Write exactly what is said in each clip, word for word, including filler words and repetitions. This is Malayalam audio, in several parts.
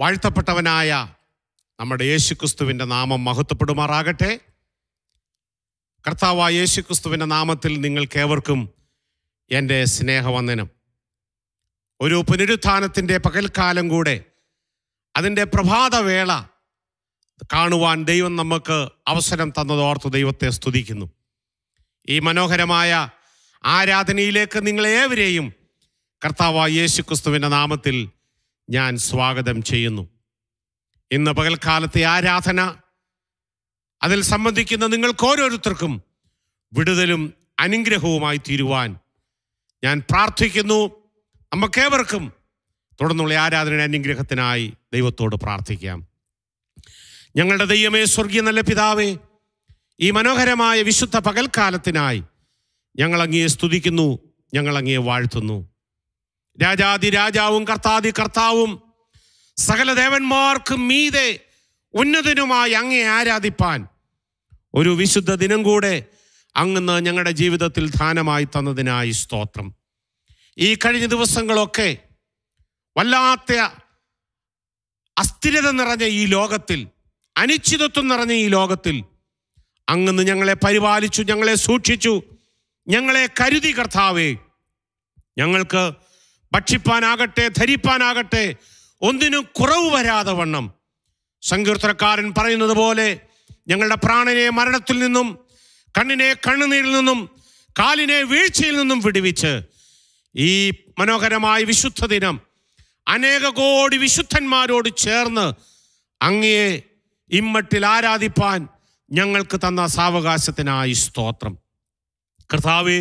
വാഴ്ത്തപ്പെട്ടവനായ നമ്മുടെ യേശുക്രിസ്തുവിൻ്റെ നാമം മഹത്വപ്പെടുമാറാകട്ടെ. കർത്താവായ യേശുക്രിസ്തുവിൻ്റെ നാമത്തിൽ നിങ്ങൾക്കേവർക്കും എൻ്റെ സ്നേഹവന്ദനം. ഒരു പുനരുത്ഥാനത്തിൻ്റെ പകൽക്കാലം കൂടെ, അതിൻ്റെ പ്രഭാതവേള കാണുവാൻ ദൈവം നമുക്ക് അവസരം തന്നതോർത്ത് ദൈവത്തെ സ്തുതിക്കുന്നു. ഈ മനോഹരമായ ആരാധനയിലേക്ക് നിങ്ങളേവരെയും കർത്താവായ യേശുക്രിസ്തുവിൻ്റെ നാമത്തിൽ ഞാൻ സ്വാഗതം ചെയ്യുന്നു. ഇന്ന് പകൽക്കാലത്തെ ആരാധന, അതിൽ സംബന്ധിക്കുന്ന നിങ്ങൾക്ക് ഓരോരുത്തർക്കും വിടുതലും അനുഗ്രഹവുമായി തീരുവാൻ ഞാൻ പ്രാർത്ഥിക്കുന്നു. നമുക്കേവർക്കും തുടർന്നുള്ള ആരാധനയുടെ അനുഗ്രഹത്തിനായി ദൈവത്തോട് പ്രാർത്ഥിക്കാം. ഞങ്ങളുടെ ദൈവമേ, സ്വർഗീയ നല്ല പിതാവേ, ഈ മനോഹരമായ വിശുദ്ധ പകൽക്കാലത്തിനായി ഞങ്ങൾ അങ്ങയെ സ്തുതിക്കുന്നു, ഞങ്ങൾ അങ്ങയെ വാഴ്ത്തുന്നു. രാജാതി രാജാവും കർത്താതി കർത്താവും സകല ദേവന്മാർക്കും മീതെ ഉന്നതനുമായി അങ്ങയെ ആരാധിപ്പാൻ ഒരു വിശുദ്ധ ദിനം കൂടെ അങ്ങ് ഞങ്ങളുടെ ജീവിതത്തിൽ ദാനമായി തന്നതിനായി സ്തോത്രം. ഈ കഴിഞ്ഞ ദിവസങ്ങളൊക്കെ വല്ലാത്ത അസ്ഥിരത നിറഞ്ഞ ഈ ലോകത്തിൽ, അനിശ്ചിതത്വം നിറഞ്ഞ ഈ ലോകത്തിൽ അങ്ങ് ഞങ്ങളെ പരിപാലിച്ചു, ഞങ്ങളെ സൂക്ഷിച്ചു, ഞങ്ങളെ കരുതി. കർത്താവേ, ഞങ്ങൾക്ക് ഭക്ഷിപ്പാനാകട്ടെ ധരിപ്പാനാകട്ടെ ഒന്നിനും കുറവ് വരാതെ വണ്ണം, സങ്കീർത്തനക്കാരൻ പറയുന്നത് പോലെ, ഞങ്ങളുടെ പ്രാണനെ മരണത്തിൽ നിന്നും, കണ്ണിനെ കണ്ണുനീരിൽ നിന്നും, കാലിനെ വീഴ്ചയിൽ നിന്നും വിടുവിച്ച് ഈ മനോഹരമായ വിശുദ്ധ ദിനം അനേക കോടി വിശുദ്ധന്മാരോട് ചേർന്ന് അങ്ങയെ ഇമ്മട്ടിൽ ആരാധിപ്പാൻ ഞങ്ങൾക്ക് തന്ന സാവകാശത്തിനായി സ്തോത്രം. കർത്താവേ,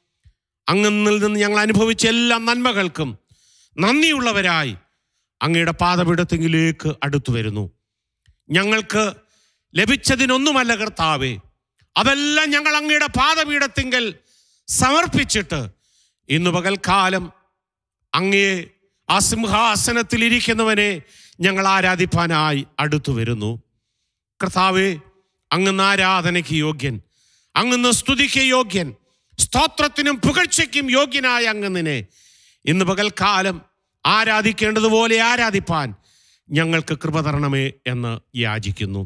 അങ്ങിൽ നിന്ന് ഞങ്ങൾ അനുഭവിച്ച എല്ലാ നന്മകൾക്കും നന്ദിയുള്ളവരായി അങ്ങയുടെ പാദപീഠത്തിലേക്ക് അടുത്തു വരുന്നു. ഞങ്ങൾക്ക് ലഭിച്ചതിനൊന്നുമല്ല കർത്താവേ, അതെല്ലാം ഞങ്ങൾ അങ്ങയുടെ പാദപീഠത്തിങ്കൽ സമർപ്പിച്ചിട്ട് ഇന്ന് പകൽക്കാലം അങ്ങയെ ആ സിംഹാസനത്തിൽ ഇരിക്കുന്നവനെ ഞങ്ങൾ ആരാധിപ്പാനായി അടുത്തു വരുന്നു. കർത്താവേ, അങ്ങ് ആരാധനയ്ക്ക് യോഗ്യൻ, അങ്ങ് സ്തുതിക്ക് യോഗ്യൻ, സ്തോത്രത്തിനും പുകഴ്ചയ്ക്കും യോഗ്യനായ അങ്ങ് ഇന്ന് പകൽക്കാലം ആരാധിക്കേണ്ടതുപോലെ ആരാധിപ്പാൻ ഞങ്ങൾക്ക് കൃപ തരണമേ എന്ന് യാചിക്കുന്നു.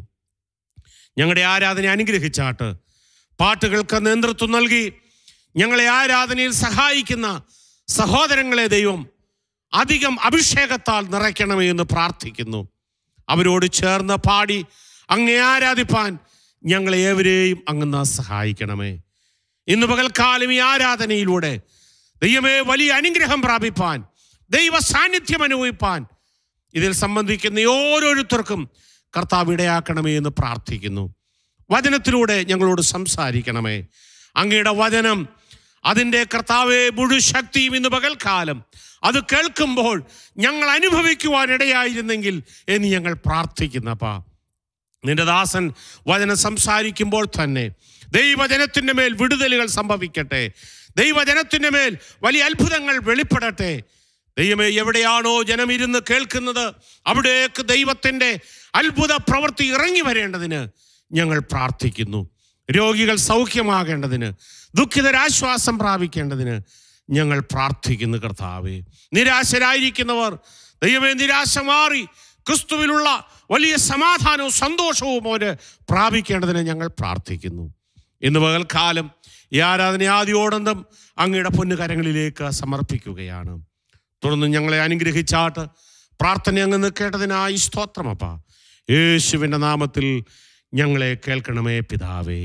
ഞങ്ങളുടെ ആരാധന അനുഗ്രഹിച്ചാട്ട് പാട്ടുകൾക്ക് നേതൃത്വം നൽകി ഞങ്ങളെ ആരാധനയിൽ സഹായിക്കുന്ന സഹോദരങ്ങളെ ദൈവം അധികം അഭിഷേകത്താൽ നിറയ്ക്കണമേ എന്ന് പ്രാർത്ഥിക്കുന്നു. അവരോട് ചേർന്ന് പാടി അങ്ങേ ആരാധിപ്പാൻ ഞങ്ങളെ ഏവരെയും അങ്ങ് സഹായിക്കണമേ. ഇന്ന് പകൽക്കാലം ഈ ആരാധനയിലൂടെ ദൈവമേ വലിയ അനുഗ്രഹം പ്രാപിപ്പാൻ, ദൈവ സാന്നിധ്യം അനുഭവിപ്പാൻ ഇതിൽ സംബന്ധിക്കുന്ന ഓരോരുത്തർക്കും കർത്താവ് ഇടയാക്കണമേ എന്ന് പ്രാർത്ഥിക്കുന്നു. വചനത്തിലൂടെ ഞങ്ങളോട് സംസാരിക്കണമേ. അങ്ങയുടെ വചനം അതിൻ്റെ കർത്താവെ മുഴു ശക്തിയും ഇന്ന് പകൽക്കാലം അത് കേൾക്കുമ്പോൾ ഞങ്ങൾ അനുഭവിക്കുവാൻ ഇടയായിരുന്നെങ്കിൽ എന്ന് ഞങ്ങൾ പ്രാർത്ഥിക്കുന്നപ്പാ. നിന്റെ ദാസൻ വചനം സംസാരിക്കുമ്പോൾ തന്നെ ദൈവജനത്തിൻ്റെ മേൽ വിടുതലുകൾ സംഭവിക്കട്ടെ, ദൈവജനത്തിൻ്റെ മേൽ വലിയ അത്ഭുതങ്ങൾ വെളിപ്പെടട്ടെ. ദൈവമേ, എവിടെയാണോ ജനം ഇരുന്ന് കേൾക്കുന്നത് അവിടേക്ക് ദൈവത്തിൻ്റെ അത്ഭുത പ്രവൃത്തി ഇറങ്ങി വരേണ്ടതിന് ഞങ്ങൾ പ്രാർത്ഥിക്കുന്നു. രോഗികൾ സൗഖ്യമാകേണ്ടതിന്, ദുഃഖിതരാശ്വാസം പ്രാപിക്കേണ്ടതിന് ഞങ്ങൾ പ്രാർത്ഥിക്കുന്നു. കർത്താവേ, നിരാശരായിരിക്കുന്നവർ ദൈവമേ നിരാശ മാറി ക്രിസ്തുവിലുള്ള വലിയ സമാധാനവും സന്തോഷവും അവര് പ്രാപിക്കേണ്ടതിന് ഞങ്ങൾ പ്രാർത്ഥിക്കുന്നു. ഇന്ന് പകൽക്കാലം ഈ ആരാധന ആദ്യോടന്തം അങ്ങയുടെ പൊന്നുകരങ്ങളിലേക്ക് സമർപ്പിക്കുകയാണ്. തുടർന്ന് ഞങ്ങളെ അനുഗ്രഹിച്ചാട്ട് പ്രാർത്ഥന അങ്ങ് കേട്ടതിനായി സ്തോത്രമപ്പ. യേശുവിൻ്റെ നാമത്തിൽ ഞങ്ങളെ കേൾക്കണമേ പിതാവേ.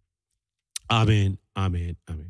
ആമേൻ, ആമേൻ, ആമേൻ.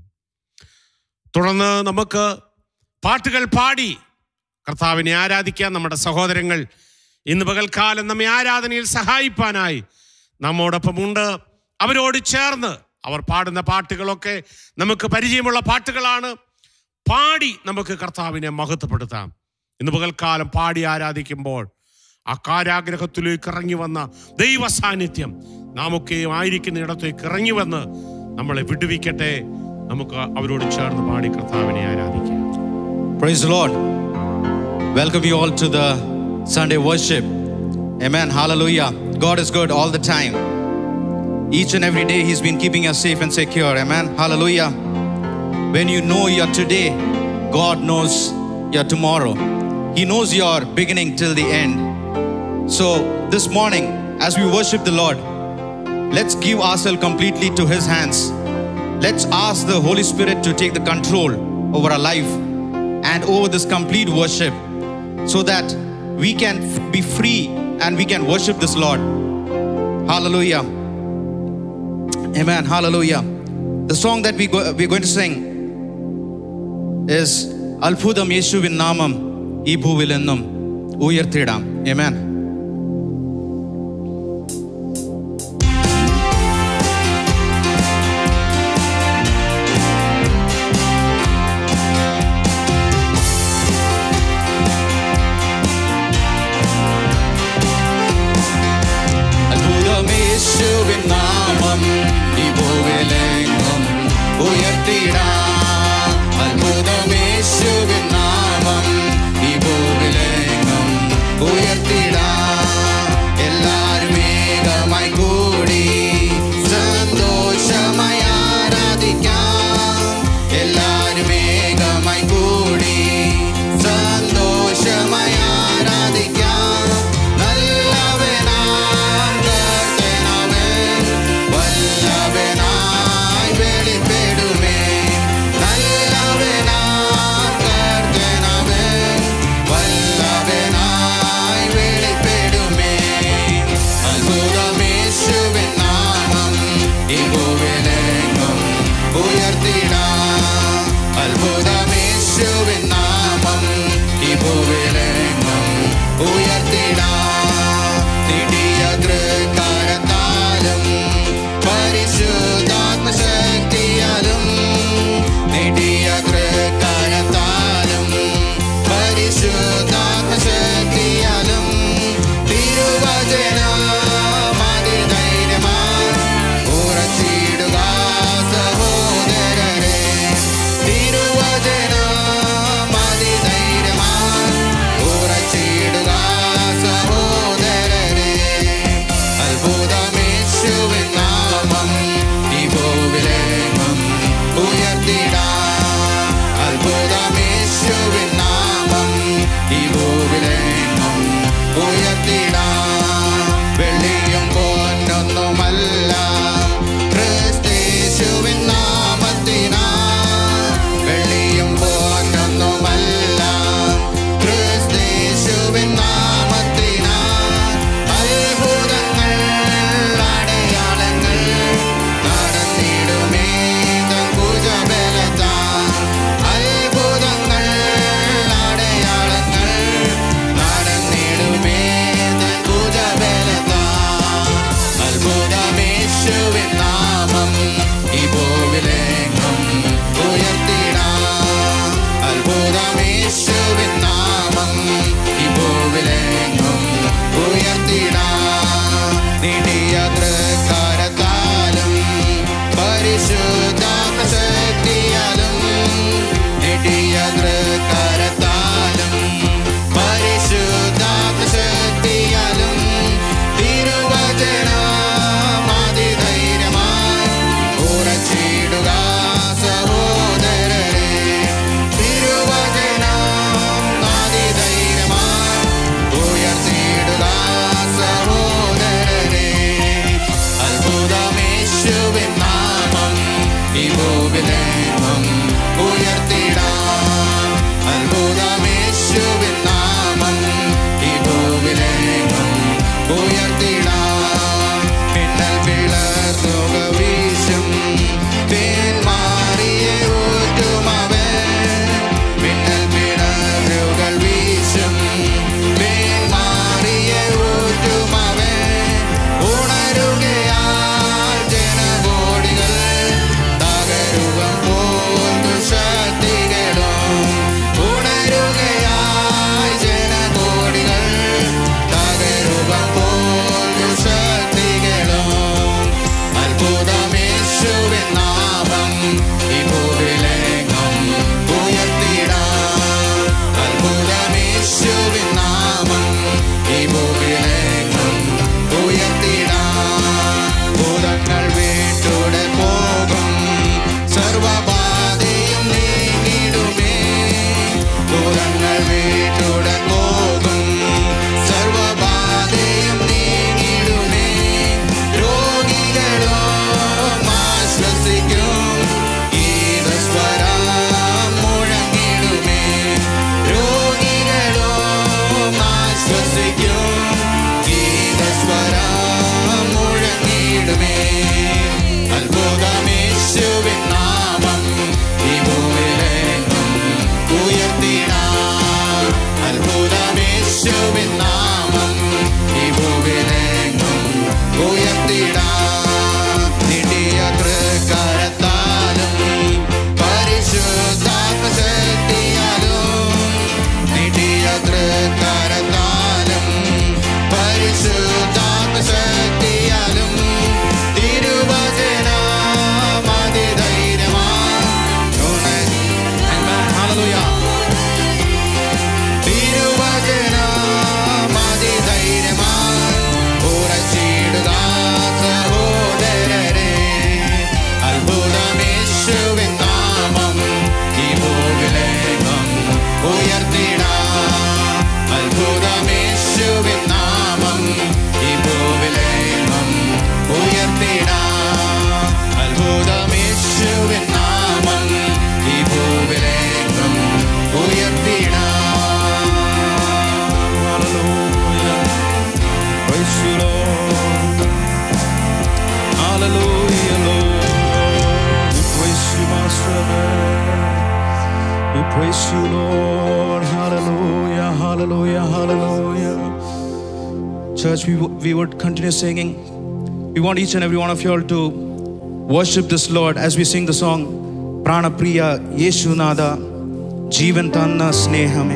തുടർന്ന് നമുക്ക് പാട്ടുകൾ പാടി കർത്താവിനെ ആരാധിക്കാൻ നമ്മുടെ സഹോദരങ്ങൾ ഇന്ന് പകൽക്കാലം നമ്മെ ആരാധനയിൽ സഹായിപ്പാനായി നമ്മോടൊപ്പമുണ്ട്. അവരോട് ചേർന്ന് അവർ പാടുന്ന പാട്ടുകളൊക്കെ നമുക്ക് പരിചയമുള്ള പാട്ടുകളാണ്. പാടി നമുക്ക് കർത്താവിനെ മഹത്വപ്പെടുത്താം. ഇന്ന് പകൽക്കാലം പാടി ആരാധിക്കുമ്പോൾ ആ കാരാഗ്രഹത്തിലേക്ക് ഇറങ്ങി വന്ന ദൈവ സാന്നിധ്യം നാമൊക്കെയും ആയിരിക്കുന്ന ഇടത്തേക്ക് ഇറങ്ങി വന്ന് നമ്മളെ വിടുവിക്കട്ടെ. നമുക്ക് അവരോട് ചേർന്ന് പാടി കർത്താവിനെ ആരാധിക്കാം. Praise the Lord. Welcome you all to the Sunday worship. Amen. Hallelujah. God is good all the time. Each and every day He's been keeping us safe and secure. Amen. Hallelujah. When you know your today, God knows your tomorrow. He knows your beginning till the end. So this morning, as we worship the Lord, let's give ourselves completely to His hands. Let's ask the Holy Spirit to take the control over our life and over this complete worship, so that we can f- be free and we can worship this Lord. Hallelujah. Amen. Hallelujah. The song that we go, we're going to sing is Alphudam Yeshuvin Namam Ee Bhuvil Uyarthidam. Amen. Buddha Hallelujah, Lord. We praise you, Master. We praise you, Lord. Hallelujah, hallelujah, hallelujah. Church, we, we would continue singing. We want each and every one of you all to worship this Lord as we sing the song Prana Priya Yeshu Nada Jeevan Tanna Snehame.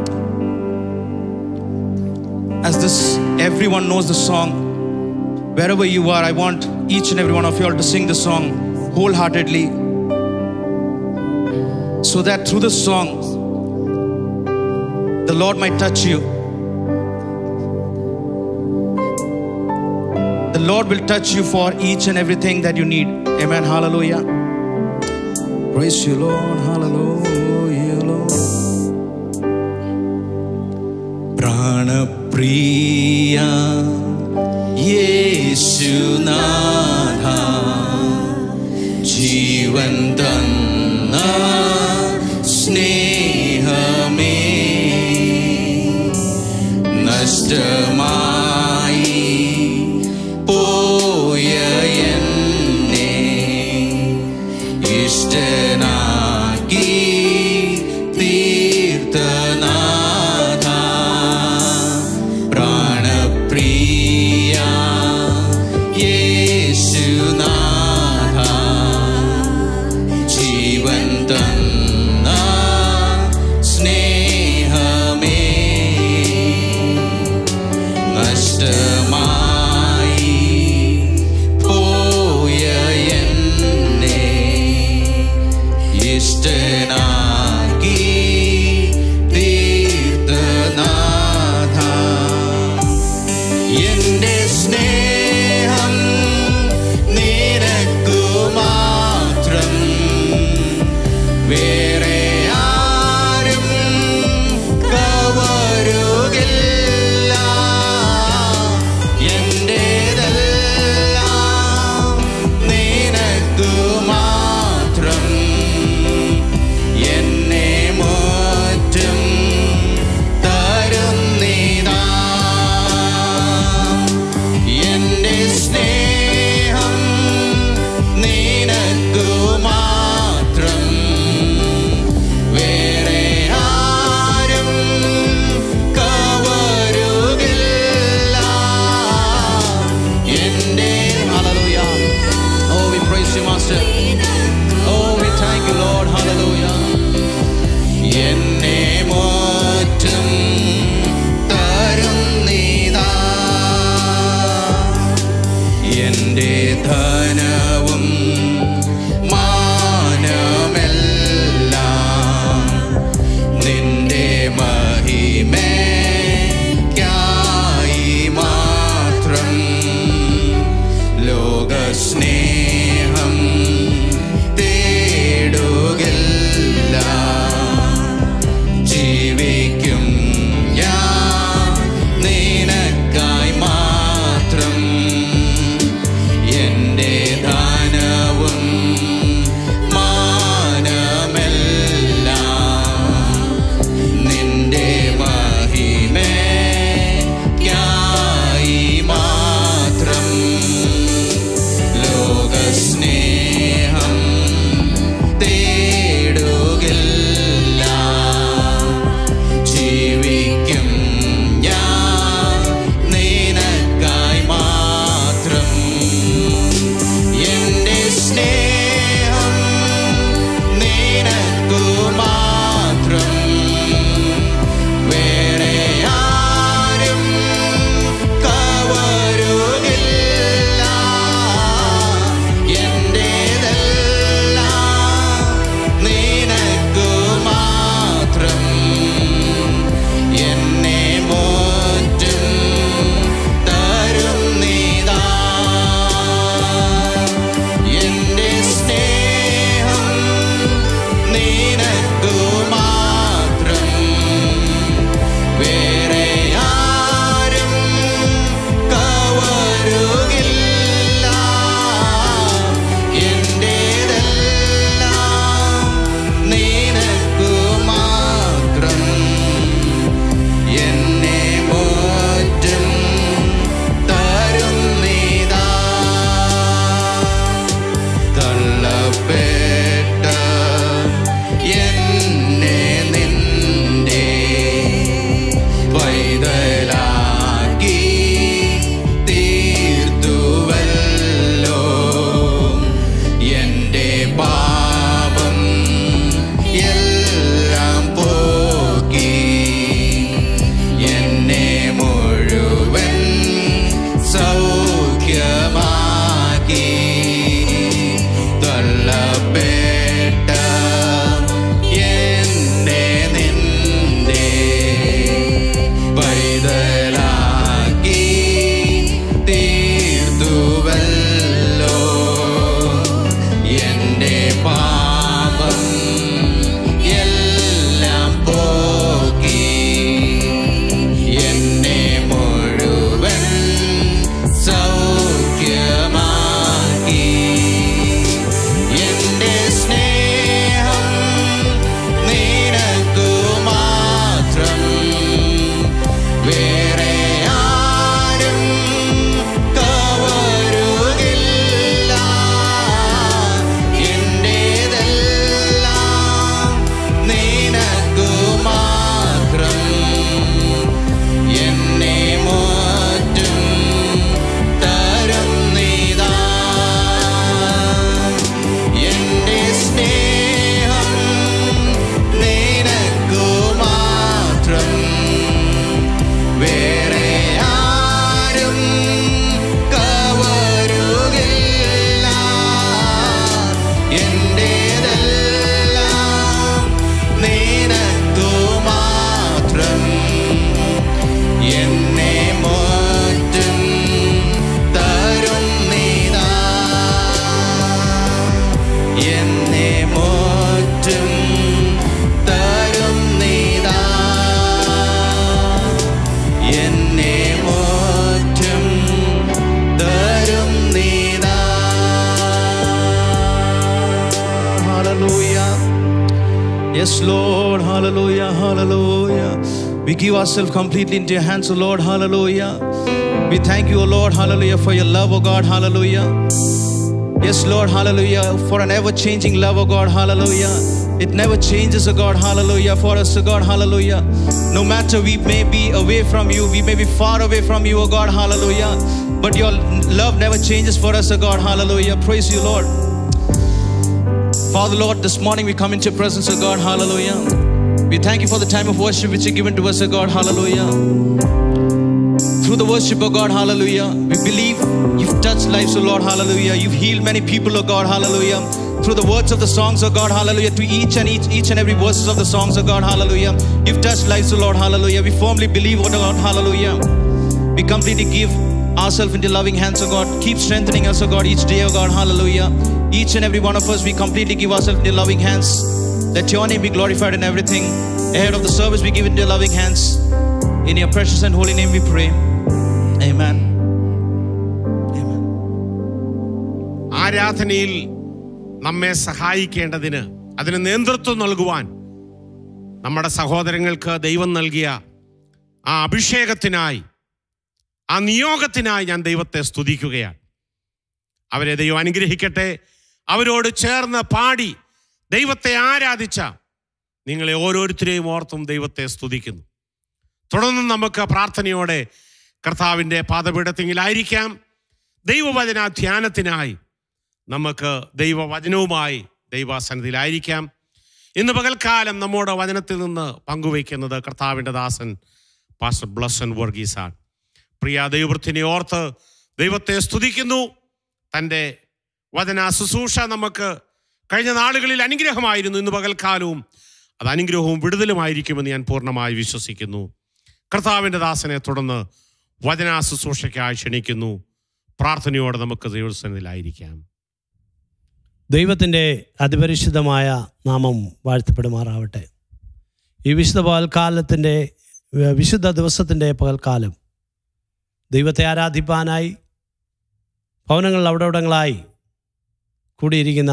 As this everyone knows the song, wherever you are, I want each and every one of you all to sing the song wholeheartedly, so that through the song the Lord might touch you. The Lord will touch you for each and everything that you need. Amen. Hallelujah. Praise you, Lord. Hallelujah, Lord. Prana Priya Yeshu Nada Jeevan Tanna Snehame Nashtamai Poya Enne Ishtanaki Tirthanatha Prana Priya Yeshu Nada Jeevan Tanna Snehame Nashtamai Poya Enne Ishtanaki Tirthanatha Yende Sneham Nira എന്നെ നിന്റെ പൈതലാക്കി തീർത്തുവല്ലോ. എന്റെ പാപം എല്ലാം പോക്കി എന്നെ മുഴുവൻ സൗഖ്യമാക്കി. എന്റെ സ്നേഹം നിനക്കു മാത്രം, വേറെ ആരും കവരുകില്ല. എന്റേതെല്ലാം നിനക്കു മാത്രം, എന്നെ മുറ്റും തരും നീതാ. എന്റെ സ്നേഹം നിനക്കു മാത്രം, വേറെ ആരും കവരുകില്ല. എന്റേതെല്ലാം നിനക്കു മാത്രം, എന്നെ മുറ്റും തരും നീതാ. എന്നെ മുറ്റും തരും നീതാ. എന്നെ മുറ്റും തരും നീതാ. Hallelujah. Yes, Lord. Hallelujah. Hallelujah. We give ourselves completely into your hands, O Lord. Hallelujah. We thank you, O Lord. Hallelujah. For your love, O God. Hallelujah. Yes, Lord. Hallelujah. For an ever-changing love, O God. Hallelujah. It never changes, O God. Hallelujah. For us, O God. Hallelujah. No matter we may be away from you, we may be far away from you, O God. Hallelujah. But your love never changes for us, O God. Hallelujah. Praise you, Lord. Father, Lord, this morning we come into your presence, O God. Hallelujah. We thank you for the time of worship which you given to us, O God. Hallelujah. Through the worship, O God. Hallelujah. We believe you've touched lives, O Lord. Hallelujah. You've healed many people, O God. Hallelujah. Through the words of the songs, O God. Hallelujah. To each and each, each and every verses of the songs, O God. Hallelujah. You've touched lives, O Lord. Hallelujah. We firmly believe, O God. Hallelujah. We completely give ourselves into loving hands, O God. Keep strengthening us, O God, each day, O God. Hallelujah. Each and every one of us, we completely give ourselves into loving hands. Let your name be glorified in everything. Ahead of the service, we give it into your loving hands. In your precious and holy name we pray. Amen. Amen. ആരാധനയിൽ നമ്മെ സഹായിക്കേണ്ടതിന്, അതിന് നേതൃത്വം നൽകുവാൻ നമ്മുടെ സഹോദരങ്ങൾക്ക് ദൈവം നൽകിയ ആ അഭിഷേകത്തിനായി, ആ നിയോഗത്തിനായി ഞാൻ ദൈവത്തെ സ്തുതിക്കുകയാണ്. അവരെ ദൈവം അനുഗ്രഹിക്കട്ടെ. അവരോട് ചേർന്ന് പാടി ദൈവത്തെ ആരാധിച്ച നിങ്ങളെ ഓരോരുത്തരെയും ഓർത്തും ദൈവത്തെ സ്തുതിക്കുന്നു. തുടർന്ന് നമുക്ക് പ്രാർത്ഥനയോടെ കർത്താവിൻ്റെ പാദപീഠത്തിലായിരിക്കാം. ദൈവവചന ധ്യാനത്തിനായി നമുക്ക് ദൈവവചനവുമായി ദൈവസന്നിധിയിലായിരിക്കാം. ഇന്ന് പകൽക്കാലം നമ്മോട് വചനത്തിൽ നിന്ന് പങ്കുവയ്ക്കുന്നത് കർത്താവിൻ്റെ ദാസൻ പാസ്റ്റർ ബ്ലസ്സൻ വർഗീസാണ്. പ്രിയ ദൈവവൃത്തിനെ ഓർത്ത് ദൈവത്തെ സ്തുതിക്കുന്നു. തൻ്റെ വചന ശുശ്രൂഷ നമുക്ക് കഴിഞ്ഞ നാളുകളിൽ അനുഗ്രഹമായിരുന്നു. ഇന്ന് പകൽക്കാലവും അത് അനുഗ്രഹവും വിടുതലുമായിരിക്കുമെന്ന് ഞാൻ പൂർണ്ണമായി വിശ്വസിക്കുന്നു. കർത്താവിൻ്റെ ദാസനെ തുടർന്ന് വചന ശുശ്രൂഷയ്ക്കായി ക്ഷണിക്കുന്നു. പ്രാർത്ഥനയോടെ നമുക്ക് ദൈവസന്നിധിയിലായിരിക്കാം. ദൈവത്തിൻ്റെ അതിപരിശുദ്ധമായ നാമം വാഴ്ത്തപ്പെടുമാറാവട്ടെ. ഈ വിശുദ്ധ പകൽക്കാലത്തിൻ്റെ വിശുദ്ധ ദിവസത്തിൻ്റെ പകൽക്കാലം ദൈവത്തെ ആരാധിപ്പാനായി ഭവനങ്ങളിൽ അവിടെവിടങ്ങളായി കൂടിയിരിക്കുന്ന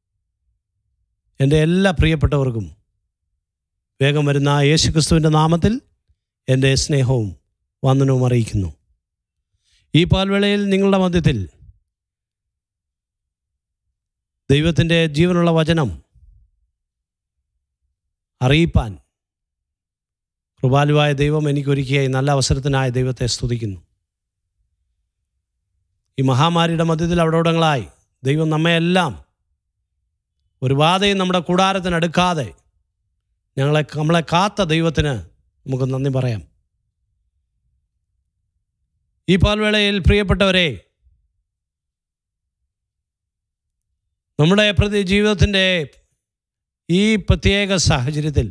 എൻ്റെ എല്ലാ പ്രിയപ്പെട്ടവർക്കും വേഗം വരുന്ന യേശുക്രിസ്തുവിൻ്റെ നാമത്തിൽ എൻ്റെ സ്നേഹവും വന്ദനവും അറിയിക്കുന്നു. ഈ പാൽവേളയിൽ നിങ്ങളുടെ മധ്യത്തിൽ ദൈവത്തിൻ്റെ ജീവനുള്ള വചനം അറിയിപ്പാൻ കൃപാലുവായ ദൈവം എനിക്കൊരുക്കിയ ഈ നല്ല അവസരത്തിനായി ദൈവത്തെ സ്തുതിക്കുന്നു. ഈ മഹാമാരിയുടെ മധ്യത്തിൽ അവിടെവിടങ്ങളായി ദൈവം നമ്മയെല്ലാം ഒരു ബാധയും നമ്മുടെ കൂടാരത്തിനടുക്കാതെ ഞങ്ങളെ നമ്മളെ കാത്ത ദൈവത്തിന് നമുക്ക് നന്ദി പറയാം. ഈ പാൽവേളയിൽ പ്രിയപ്പെട്ടവരെ, നമ്മുടെ പ്രതി ജീവിതത്തിൻ്റെ ഈ പ്രത്യേക സാഹചര്യത്തിൽ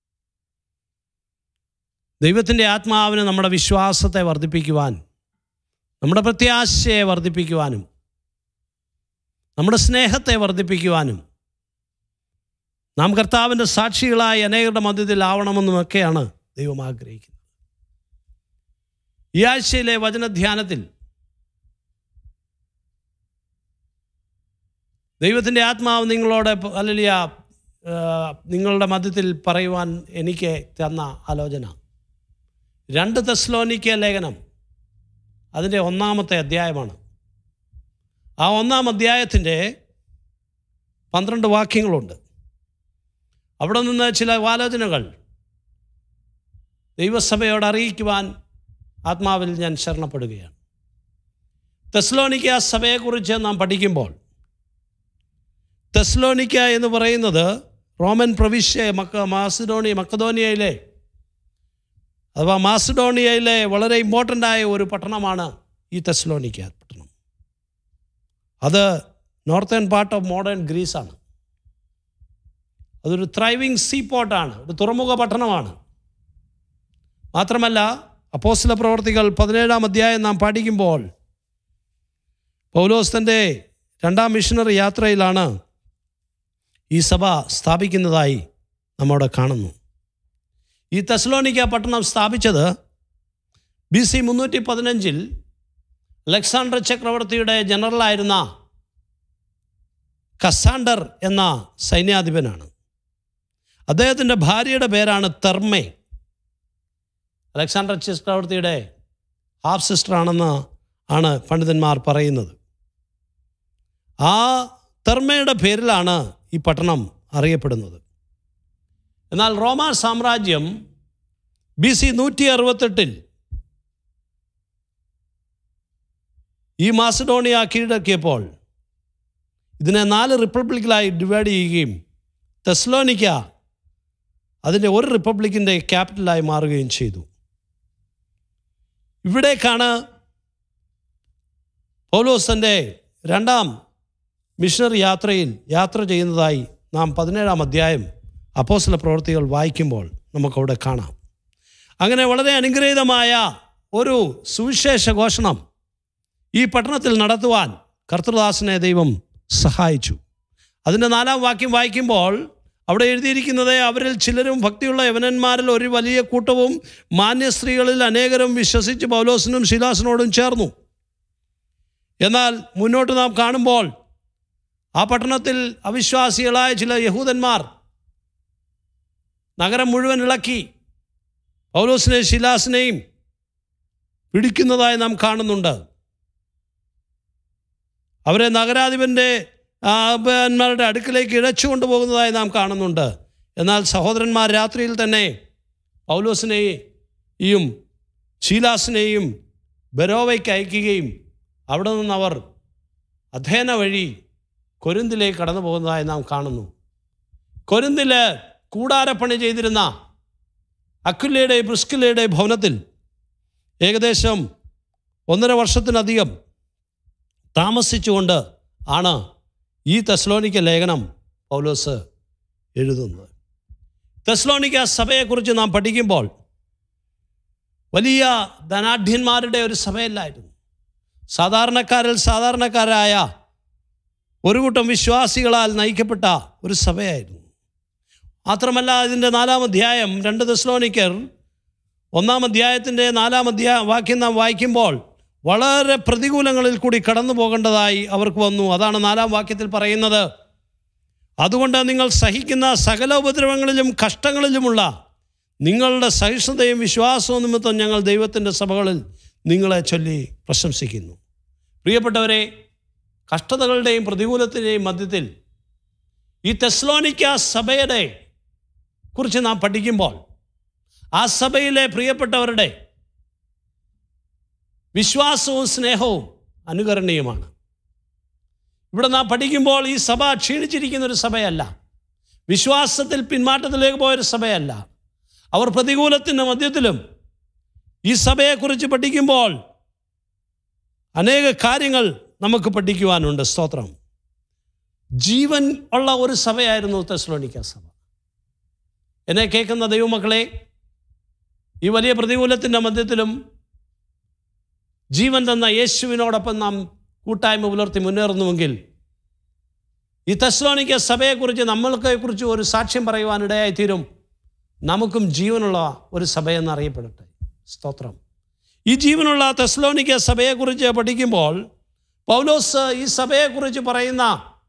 ദൈവത്തിൻ്റെ ആത്മാവിന് നമ്മുടെ വിശ്വാസത്തെ വർദ്ധിപ്പിക്കുവാൻ, നമ്മുടെ പ്രത്യാശയെ വർദ്ധിപ്പിക്കുവാനും, നമ്മുടെ സ്നേഹത്തെ വർദ്ധിപ്പിക്കുവാനും, നാം കർത്താവിൻ്റെ സാക്ഷികളായി അനേകരുടെ മധ്യത്തിൽ ആവണമെന്നുമൊക്കെയാണ് ദൈവം ആഗ്രഹിക്കുന്നത്. ഈ ആഴ്ചയിലെ വചനധ്യാനത്തിൽ ദൈവത്തിൻ്റെ ആത്മാവ് നിങ്ങളോട് ഹല്ലേലൂയ നിങ്ങളുടെ മധ്യത്തിൽ പറയുവാൻ എനിക്ക് തന്ന ആലോചന രണ്ട് തെസ്സലോനിക്ക ലേഖനം അതിൻ്റെ ഒന്നാമത്തെ അധ്യായമാണ്. ആ ഒന്നാം അധ്യായത്തിൻ്റെ പന്ത്രണ്ട് വാക്യങ്ങളുണ്ട്. അവിടെ നിന്ന് ചില ആലോചനകൾ ദൈവസഭയോട് അറിയിക്കുവാൻ ആത്മാവിൽ ഞാൻ ശരണപ്പെടുകയാണ്. തെസ്സലോനിക്ക സഭയെക്കുറിച്ച് നാം പഠിക്കുമ്പോൾ, തെസ്സലോനിക്ക എന്ന് പറയുന്നത് റോമൻ പ്രവിശ്യ മക്ക മാസിഡോണിയ മക്കദോനിയയിലെ അഥവാ മാസിഡോണിയയിലെ വളരെ ഇമ്പോർട്ടൻ്റായ ഒരു പട്ടണമാണ് ഈ തെസ്സലോനിക്ക പട്ടണം. അത് നോർത്തേൺ പാർട്ട് ഓഫ് മോഡേൺ ഗ്രീസാണ്. അതൊരു ത്രൈവിങ് സീ പോർട്ടാണ്, ഒരു തുറമുഖ പട്ടണമാണ്. മാത്രമല്ല അപ്പോസ്തല പ്രവർത്തികൾ പതിനേഴാം അധ്യായം നാം പഠിക്കുമ്പോൾ പൗലോസ് തൻ്റെ രണ്ടാം മിഷണറി യാത്രയിലാണ് ഈ സഭ സ്ഥാപിക്കുന്നതായി നമ്മവിടെ കാണുന്നു. ഈ തെസ്സലോനിക്ക പട്ടണം സ്ഥാപിച്ചത് ബി സി മുന്നൂറ്റി പതിനഞ്ചിൽ അലക്സാണ്ടർ ചക്രവർത്തിയുടെ ജനറലായിരുന്ന കസാണ്ടർ എന്ന സൈന്യാധിപനാണ്. അദ്ദേഹത്തിൻ്റെ ഭാര്യയുടെ പേരാണ് തെർമേ. അലക്സാണ്ടർ ചക്രവർത്തിയുടെ ഹാഫ് സിസ്റ്ററാണെന്ന് ആണ് പണ്ഡിതന്മാർ പറയുന്നത്. ആ തെർമയുടെ പേരിലാണ് ഈ പട്ടണം അറിയപ്പെടുന്നത്. എന്നാൽ റോമാ സാമ്രാജ്യം ബി സി നൂറ്റി അറുപത്തെട്ടിൽ ഈ മാസിഡോണിയ കീഴടക്കിയപ്പോൾ ഇതിനെ നാല് റിപ്പബ്ലിക്കിലായി ഡിവൈഡ് ചെയ്യുകയും തെസ്സലോനിക്ക അതിൻ്റെ ഒരു റിപ്പബ്ലിക്കിൻ്റെ ക്യാപിറ്റലായി മാറുകയും ചെയ്തു. ഇവിടേക്കാണ് പൗലോസ് തൻ്റെ രണ്ടാം മിഷണറി യാത്രയിൽ യാത്ര ചെയ്യുന്നതായി നാം പതിനേഴാം അധ്യായം അപ്പോസ്തല പ്രവൃത്തികൾ വായിക്കുമ്പോൾ നമുക്കവിടെ കാണാം. അങ്ങനെ വളരെ അനുഗ്രഹീതമായ ഒരു സുവിശേഷ ഘോഷണം ഈ പട്ടണത്തിൽ നടത്തുവാൻ കർത്തൃദാസനെ ദൈവം സഹായിച്ചു. അതിൻ്റെ നാലാം വാക്യം വായിക്കുമ്പോൾ അവിടെ എഴുതിയിരിക്കുന്നത്, അവരിൽ ചിലരും ഭക്തിയുള്ള യവനന്മാരിൽ ഒരു വലിയ കൂട്ടവും മാന്യസ്ത്രീകളിൽ അനേകരും വിശ്വസിച്ച് പൗലോസിനും ശീലാസിനോടും ചേർന്നു. എന്നാൽ മുന്നോട്ട് നാം കാണുമ്പോൾ ആ പട്ടണത്തിൽ അവിശ്വാസികളായ ചില യഹൂദന്മാർ നഗരം മുഴുവൻ ഇളക്കി പൗലോസിനെയും ശീലാസിനെയും പിടിക്കുന്നതായി നാം കാണുന്നുണ്ട്. അവരെ നഗരാധിപൻ്റെ ന്മാരുടെ അടുക്കിലേക്ക് ഇഴച്ചു കൊണ്ടുപോകുന്നതായി നാം കാണുന്നുണ്ട്. എന്നാൽ സഹോദരന്മാർ രാത്രിയിൽ തന്നെ പൗലോസിനെയും ശീലാസിനെയും ബെരോവയ്ക്ക് അയക്കുകയും അവിടെ നിന്നവർ അഥേന വഴി കൊരിന്തിലേക്ക് കടന്നു പോകുന്നതായി നാം കാണുന്നു. കൊരിന്തിൽ കൂടാരപ്പണി ചെയ്തിരുന്ന അക്വിലയുടെ പ്രിസ്കില്ലയുടെ ഭവനത്തിൽ ഏകദേശം ഒന്നര വർഷത്തിലധികം താമസിച്ചുകൊണ്ട് ആണ് ഈ തെസ്സലോനിക്ക ലേഖനം പൗലോസ് എഴുതുന്നത്. തെസ്സലോനിക്ക സഭയെക്കുറിച്ച് നാം പഠിക്കുമ്പോൾ വലിയ ധനാഢ്യന്മാരുടെ ഒരു സഭയല്ലായിരുന്നു. സാധാരണക്കാരിൽ സാധാരണക്കാരായ ഒരു കൂട്ടം വിശ്വാസികളാൽ നയിക്കപ്പെട്ട ഒരു സഭയായിരുന്നു. മാത്രമല്ല ഇതിൻ്റെ നാലാം അധ്യായം രണ്ട് തെസ്സലോനിക്കർ ഒന്നാം അധ്യായത്തിൻ്റെ നാലാം അധ്യായ വാക്യം നാം വായിക്കുമ്പോൾ വളരെ പ്രതികൂലങ്ങളിൽ കൂടി കടന്നു പോകേണ്ടതായി അവർക്ക് വന്നു. അതാണ് നാലാം വാക്യത്തിൽ പറയുന്നത്, അതുകൊണ്ട് നിങ്ങൾ സഹിക്കുന്ന സകല ഉപദ്രവങ്ങളിലും കഷ്ടങ്ങളിലുമുള്ള നിങ്ങളുടെ സഹിഷ്ണുതയും വിശ്വാസവും നിമിത്തം ഞങ്ങൾ ദൈവത്തിൻ്റെ സഭകളിൽ നിങ്ങളെ ചൊല്ലി പ്രശംസിക്കുന്നു. പ്രിയപ്പെട്ടവരെ, കഷ്ടതകളുടെയും പ്രതികൂലത്തിൻ്റെയും മധ്യത്തിൽ ഈ തെസ്സലോനിക്ക സഭയുടെ കുറിച്ച് നാം പഠിക്കുമ്പോൾ ആ സഭയിലെ പ്രിയപ്പെട്ടവരുടെ വിശ്വാസവും സ്നേഹവും അനുകരണീയമാണ്. ഇവിടെ നാം പഠിക്കുമ്പോൾ ഈ സഭ ക്ഷീണിച്ചിരിക്കുന്ന ഒരു സഭയല്ല, വിശ്വാസത്തിൽ പിന്മാറ്റത്തിലേക്ക് പോയൊരു സഭയല്ല. അവർ പ്രതികൂലത്തിൻ്റെ മധ്യത്തിലും ഈ സഭയെക്കുറിച്ച് പഠിക്കുമ്പോൾ അനേക കാര്യങ്ങൾ നമുക്ക് പഠിക്കുവാനുണ്ട്. സ്തോത്രം. ജീവൻ ഉള്ള ഒരു സഭയായിരുന്നു തെസ്സലോനിക്ക സഭ. എന്നെ കേൾക്കുന്ന ദൈവമക്കളെ, ഈ വലിയ പ്രതികൂലത്തിൻ്റെ മധ്യത്തിലും ജീവൻ തന്ന യേശുവിനോടൊപ്പം നാം കൂട്ടായ്മ പുലർത്തി മുന്നേറുന്നുവെങ്കിൽ ഈ തെസ്സലോനിക്ക സഭയെക്കുറിച്ച് നമ്മൾക്കെക്കുറിച്ച് ഒരു സാക്ഷ്യം പറയുവാനിടയായിത്തീരും. നമുക്കും ജീവനുള്ള ഒരു സഭയെന്ന് അറിയപ്പെടട്ടെ. സ്തോത്രം. ഈ ജീവനുള്ള തെസ്സലോനിക്ക സഭയെക്കുറിച്ച് പഠിക്കുമ്പോൾ പൗലോസ് ഈ സഭയെക്കുറിച്ച് പറയുന്ന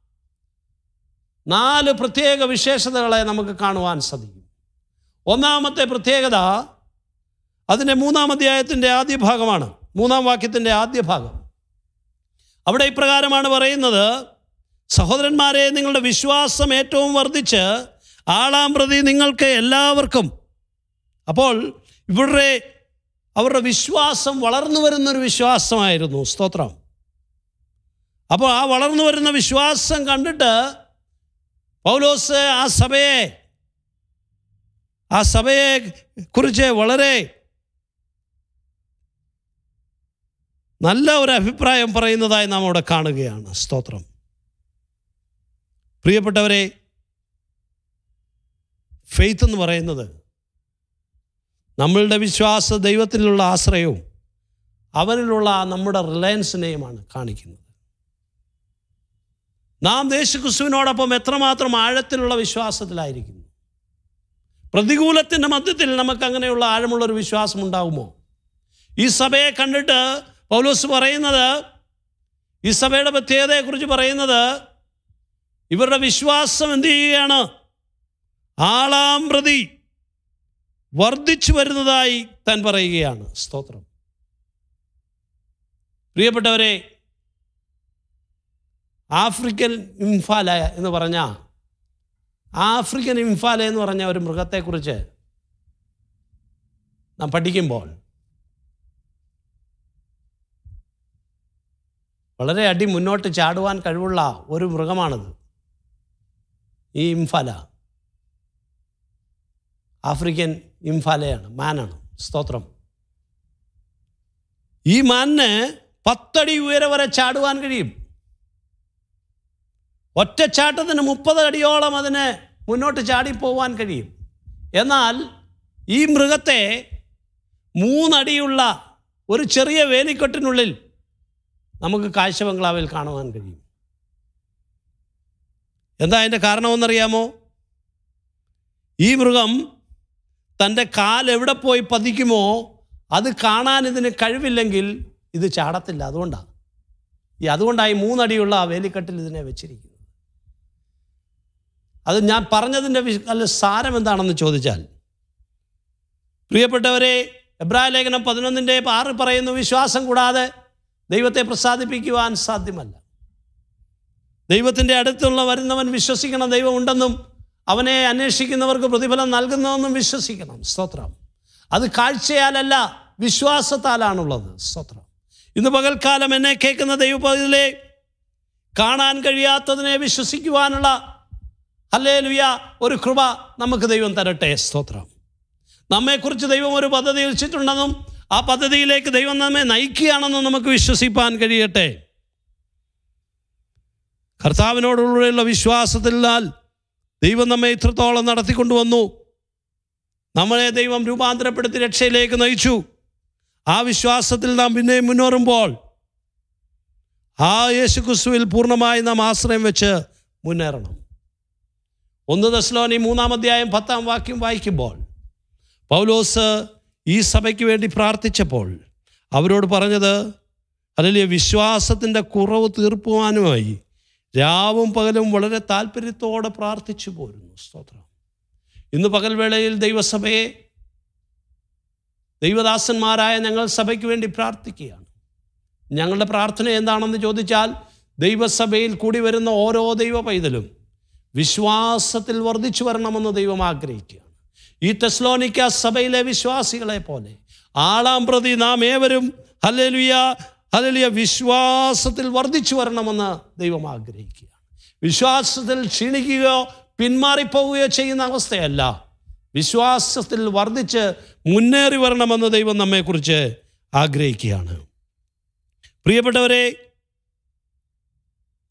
നാല് പ്രത്യേക വിശേഷതകളെ നമുക്ക് കാണുവാൻ സാധിക്കും. ഒന്നാമത്തെ പ്രത്യേകത അതിൻ്റെ മൂന്നാം അധ്യായത്തിൻ്റെ ആദ്യ ഭാഗമാണ്, മൂന്നാം വാക്യത്തിൻ്റെ ആദ്യ ഭാഗം. അവിടെ ഇപ്രകാരമാണ് പറയുന്നത്: സഹോദരന്മാരെ, നിങ്ങളുടെ വിശ്വാസം ഏറ്റവും വർദ്ധിച്ച് ആളാം പ്രതി നിങ്ങൾക്ക് എല്ലാവർക്കും. അപ്പോൾ ഇവരുടെ അവരുടെ വിശ്വാസം വളർന്നു വരുന്നൊരു വിശ്വാസമായിരുന്നു. സ്തോത്രം. അപ്പോൾ ആ വളർന്നു വരുന്ന വിശ്വാസം കണ്ടിട്ട് പൗലോസ് ആ സഭയെ ആ സഭയെ കുറിച്ച് വളരെ നല്ല ഒരു അഭിപ്രായം പറയുന്നതായി നാം അവിടെ കാണുകയാണ്. സ്തോത്രം. പ്രിയപ്പെട്ടവരെ, ഫെയ്ത്ത് എന്ന് പറയുന്നത് നമ്മളുടെ വിശ്വാസ ദൈവത്തിലുള്ള ആശ്രയവും അവനിലുള്ള നമ്മുടെ റിലയൻസിനെയുമാണ് കാണിക്കുന്നത്. നാം യേശുക്രിസ്തുവിനോടൊപ്പം എത്രമാത്രം ആഴത്തിലുള്ള വിശ്വാസത്തിലായിരിക്കുന്നു. പ്രതികൂലത്തിൻ്റെ മധ്യത്തിൽ നമുക്ക് അങ്ങനെയുള്ള ആഴമുള്ളൊരു വിശ്വാസം ഉണ്ടാകുമോ? ഈ സഭയെ കണ്ടിട്ട് പൗലോസ് പറയുന്നത്, ഈ സഭയുടെ പ്രത്യേകതയെക്കുറിച്ച് പറയുന്നത്, ഇവരുടെ വിശ്വാസം എന്ത് ചെയ്യുകയാണ്? ആളാം പ്രതി വർദ്ധിച്ചു വരുന്നതായി താൻ പറയുകയാണ്. സ്തോത്രം. പ്രിയപ്പെട്ടവരെ, ആഫ്രിക്കൻ ഇംഫാല എന്ന് പറഞ്ഞ ആഫ്രിക്കൻ ഇംഫാല എന്ന് പറഞ്ഞ ഒരു മൃഗത്തെക്കുറിച്ച് നാം പഠിക്കുമ്പോൾ വളരെ അടി മുന്നോട്ട് ചാടുവാൻ കഴിവുള്ള ഒരു മൃഗമാണിത്. ഈ ഇംഫാല ആഫ്രിക്കൻ ഇംഫാലയാണ്, മാനാണ്. സ്തോത്രം. ഈ മാനിന് പത്തടി ഉയരം വരെ ചാടുവാൻ കഴിയും. ഒറ്റച്ചാട്ടത്തിന് മുപ്പത് അടിയോളം അതിന് മുന്നോട്ട് ചാടിപ്പോവാൻ കഴിയും. എന്നാൽ ഈ മൃഗത്തെ മൂന്നടിയുള്ള ഒരു ചെറിയ വേലിക്കെട്ടിനുള്ളിൽ നമുക്ക് കാഴ്ച ബംഗ്ലാവിൽ കാണുവാൻ കഴിയും. എന്താ അതിൻ്റെ കാരണമെന്നറിയാമോ? ഈ മൃഗം തൻ്റെ കാൽ എവിടെ പോയി പതിക്കുമോ അത് കാണാൻ ഇതിന് കഴിവില്ലെങ്കിൽ ഇത് ചാടത്തില്ല. അതുകൊണ്ടാണ് ഈ അതുകൊണ്ടായി മൂന്നടിയുള്ള ആ വേലിക്കെട്ടിൽ ഇതിനെ വെച്ചിരിക്കുന്നത്. അത് ഞാൻ പറഞ്ഞതിൻ്റെ അല്ല സാരം എന്താണെന്ന് ചോദിച്ചാൽ, പ്രിയപ്പെട്ടവരെ, എബ്രായ ലേഖനം പതിനൊന്നിൻ്റെ ആറ് പറയുന്നു, വിശ്വാസം കൂടാതെ ദൈവത്തെ പ്രസാദിപ്പിക്കുവാൻ സാധ്യമല്ല. ദൈവത്തിൻ്റെ അടുത്തുള്ള വരുന്നവൻ വിശ്വസിക്കണം ദൈവം ഉണ്ടെന്നും അവനെ അന്വേഷിക്കുന്നവർക്ക് പ്രതിഫലം നൽകുന്നതെന്നും വിശ്വസിക്കണം. സ്തോത്രം. അത് കാഴ്ചയാലല്ല, വിശ്വാസത്താലാണുള്ളത്. സ്തോത്രം. ഇന്ന് പകൽക്കാലം എന്നെ കേൾക്കുന്ന ദൈവപതിലെ കാണാൻ കഴിയാത്തതിനെ വിശ്വസിക്കുവാനുള്ള ഹല്ലേലൂയ ഒരു കൃപ നമുക്ക് ദൈവം തരട്ടെ. സ്തോത്രം. നമ്മെക്കുറിച്ച് ദൈവം ഒരു പദ്ധതി വെച്ചിട്ടുണ്ടെന്നും ആ പദ്ധതിയിലേക്ക് ദൈവം നമ്മെ നയിക്കുകയാണെന്നും നമുക്ക് വിശ്വസിപ്പാൻ കഴിയട്ടെ. കർത്താവിനോടുള്ള വിശ്വാസത്തിനാൽ ദൈവം നമ്മെ ഇത്രത്തോളം നടത്തിക്കൊണ്ടുവന്നു. നമ്മളെ ദൈവം രൂപാന്തരപ്പെടുത്തി രക്ഷയിലേക്ക് നയിച്ചു. ആ വിശ്വാസത്തിൽ നാം പിന്നെ മുന്നേറുമ്പോൾ ആ യേശുക്രിസ്തുവിൽ പൂർണ്ണമായി നാം ആശ്രയം വെച്ച് മുന്നേറണം. ഒന്ന് തെസ്സലോനി മൂന്നാം അധ്യായം പത്താം വാക്യം വായിക്കുമ്പോൾ പൗലോസ് ഈ സഭയ്ക്ക് വേണ്ടി പ്രാർത്ഥിച്ചപ്പോൾ അവരോട് പറഞ്ഞത്, അല്ലെങ്കിൽ വിശ്വാസത്തിൻ്റെ കുറവ് തീർക്കുവാനുമായി രാവും പകലും വളരെ താല്പര്യത്തോടെ പ്രാർത്ഥിച്ചു പോരുന്നു. സ്തോത്രം. ഇന്ന് പകൽവേളയിൽ ദൈവസഭയെ ദൈവദാസന്മാരായ ഞങ്ങൾ സഭയ്ക്ക് വേണ്ടി പ്രാർത്ഥിക്കുകയാണ്. ഞങ്ങളുടെ പ്രാർത്ഥന എന്താണെന്ന് ചോദിച്ചാൽ, ദൈവസഭയിൽ കൂടി വരുന്ന ഓരോ ദൈവ പൈതലും വിശ്വാസത്തിൽ വർദ്ധിച്ചു വരണമെന്ന് ദൈവം ആഗ്രഹിക്കുകയാണ്. ഈ തെസ്സലോനിക്ക സഭയിലെ വിശ്വാസികളെ പോലെ ആളാം പ്രതി നാം ഏവരും ഹല്ലേലൂയ ഹല്ലേലൂയ വിശ്വാസത്തിൽ വർദ്ധിച്ചു വരണമെന്ന് ദൈവം ആഗ്രഹിക്കുകയാണ്. വിശ്വാസത്തിൽ ക്ഷീണിക്കുകയോ പിന്മാറിപ്പോവുകയോ ചെയ്യുന്ന അവസ്ഥയല്ല, വിശ്വാസത്തിൽ വർദ്ധിച്ച് മുന്നേറി വരണമെന്ന് ദൈവം നമ്മെക്കുറിച്ച് ആഗ്രഹിക്കുകയാണ്. പ്രിയപ്പെട്ടവരെ,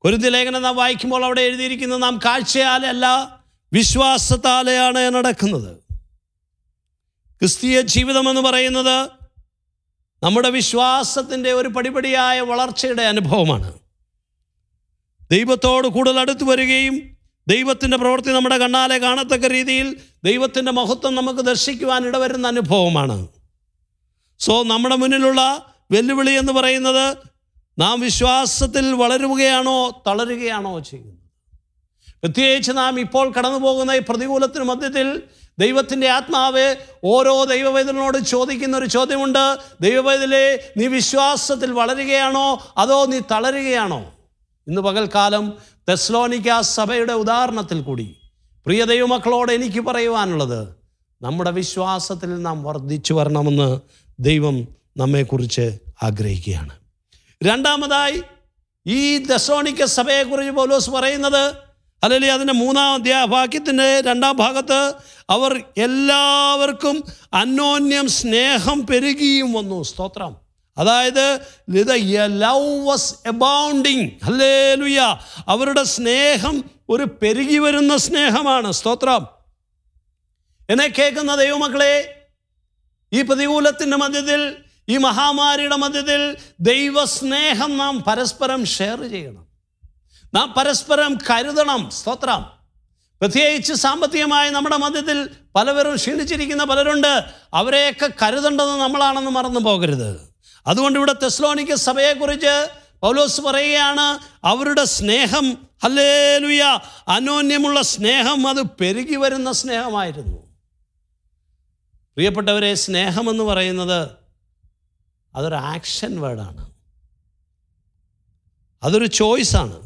കൊരിന്ത്യർ ലേഖനം നാം വായിക്കുമ്പോൾ അവിടെ എഴുതിയിരിക്കുന്നത് നാം കാഴ്ചയാലല്ല വിശ്വാസത്താലെയാണ് നടക്കുന്നത്. ക്രിസ്തീയ ജീവിതമെന്ന് പറയുന്നത് നമ്മുടെ വിശ്വാസത്തിൻ്റെ ഒരു പടിപടിയായ വളർച്ചയുടെ അനുഭവമാണ്. ദൈവത്തോട് കൂടുതൽ അടുത്ത് വരികയും ദൈവത്തിൻ്റെ പ്രവൃത്തി നമ്മുടെ കണ്ണാലെ കാണത്തക്ക രീതിയിൽ ദൈവത്തിൻ്റെ മഹത്വം നമുക്ക് ദർശിക്കുവാൻ ഇടവരുന്ന അനുഭവമാണ്. സോ നമ്മുടെ മുന്നിലുള്ള വെല്ലുവിളി എന്ന് പറയുന്നത് നാം വിശ്വാസത്തിൽ വളരുകയാണോ തളരുകയാണോ ചെയ്യുന്നത്. പ്രത്യേകിച്ച് നാം ഇപ്പോൾ കടന്നു പോകുന്ന ഈ പ്രതികൂലത്തിന് മധ്യത്തിൽ ദൈവത്തിൻ്റെ ആത്മാവ് ഓരോ ദൈവവേദനോട് ചോദിക്കുന്ന ഒരു ചോദ്യമുണ്ട്. ദൈവവേദനയെ നീ വിശ്വാസത്തിൽ വളരുകയാണോ അതോ നീ തളരുകയാണോ? ഇന്ന് പകൽക്കാലം തെസ്സലോനിക്ക സഭയുടെ ഉദാഹരണത്തിൽ കൂടി പ്രിയ ദൈവമക്കളോട് എനിക്ക് പറയുവാനുള്ളത്, നമ്മുടെ വിശ്വാസത്തിൽ നാം വർദ്ധിച്ചു വരണമെന്ന് ദൈവം നമ്മെക്കുറിച്ച് ആഗ്രഹിക്കുകയാണ്. രണ്ടാമതായി ഈ തെസ്സലോനിക്ക സഭയെക്കുറിച്ച് പൗലോസ് പറയുന്നത്, അല്ലെങ്കിൽ അതിൻ്റെ മൂന്നാം അധ്യായ വാക്യത്തിൻ്റെ രണ്ടാം ഭാഗത്ത് അവർ എല്ലാവർക്കും അന്യോന്യം സ്നേഹം പെരുകിയും വന്നു. സ്തോത്രം. അതായത് ലവ് വാസ് എബൗണ്ടിങ്. ഹല്ലേലൂയ. അവരുടെ സ്നേഹം ഒരു പെരുകി വരുന്ന സ്നേഹമാണ്. സ്തോത്രം. എന്നെ കേൾക്കുന്ന ദൈവമക്കളെ, ഈ പ്രതികൂലത്തിൻ്റെ മധ്യത്തിൽ, ഈ മഹാമാരിയുടെ മധ്യത്തിൽ ദൈവസ്നേഹം നാം പരസ്പരം ഷെയർ ചെയ്യണം. നാം പരസ്പരം കരുതണം. സ്തോത്രം. പ്രത്യേകിച്ച് സാമ്പത്തികമായി നമ്മുടെ മധ്യത്തിൽ പലവരും ക്ഷീണിച്ചിരിക്കുന്ന പലരുണ്ട്. അവരെയൊക്കെ കരുതേണ്ടത് നമ്മളാണെന്ന് മറന്നു പോകരുത്. അതുകൊണ്ട് ഇവിടെ തെസ്സലോനിക്ക സഭയെക്കുറിച്ച് പൗലോസ് പറയുകയാണ്, അവരുടെ സ്നേഹം, ഹല്ലേലൂയ, അന്യോന്യമുള്ള സ്നേഹം അത് പെരുകി വരുന്ന സ്നേഹമായിരുന്നു. പ്രിയപ്പെട്ടവരെ, സ്നേഹമെന്ന് പറയുന്നത് അതൊരു ആക്ഷൻ വേർഡാണ്, അതൊരു ചോയ്സാണ്.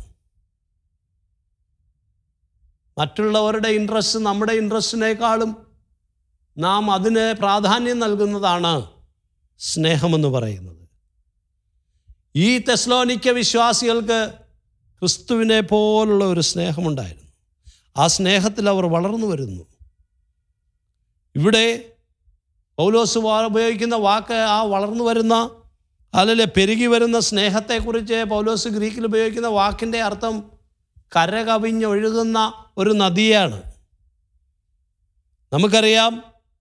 മറ്റുള്ളവരുടെ ഇൻട്രസ്റ്റ് നമ്മുടെ ഇൻട്രസ്റ്റിനേക്കാളും നാം അതിന് പ്രാധാന്യം നൽകുന്നതാണ് സ്നേഹമെന്ന് പറയുന്നത്. ഈ തെസ്സലോനിക്ക വിശ്വാസികൾക്ക് ക്രിസ്തുവിനെ പോലുള്ള ഒരു സ്നേഹമുണ്ടായിരുന്നു. ആ സ്നേഹത്തിൽ അവർ വളർന്നു വരുന്നു. ഇവിടെ പൗലോസ് ഉപയോഗിക്കുന്ന വാക്ക്, ആ വളർന്നു വരുന്ന അല്ലെങ്കിൽ പെരുകി വരുന്ന സ്നേഹത്തെക്കുറിച്ച് പൗലോസ് ഗ്രീക്കിൽ ഉപയോഗിക്കുന്ന വാക്കിൻ്റെ അർത്ഥം കരകവിഞ്ഞൊഴുകുന്ന ഒരു നദിയാണ്. നമുക്കറിയാം,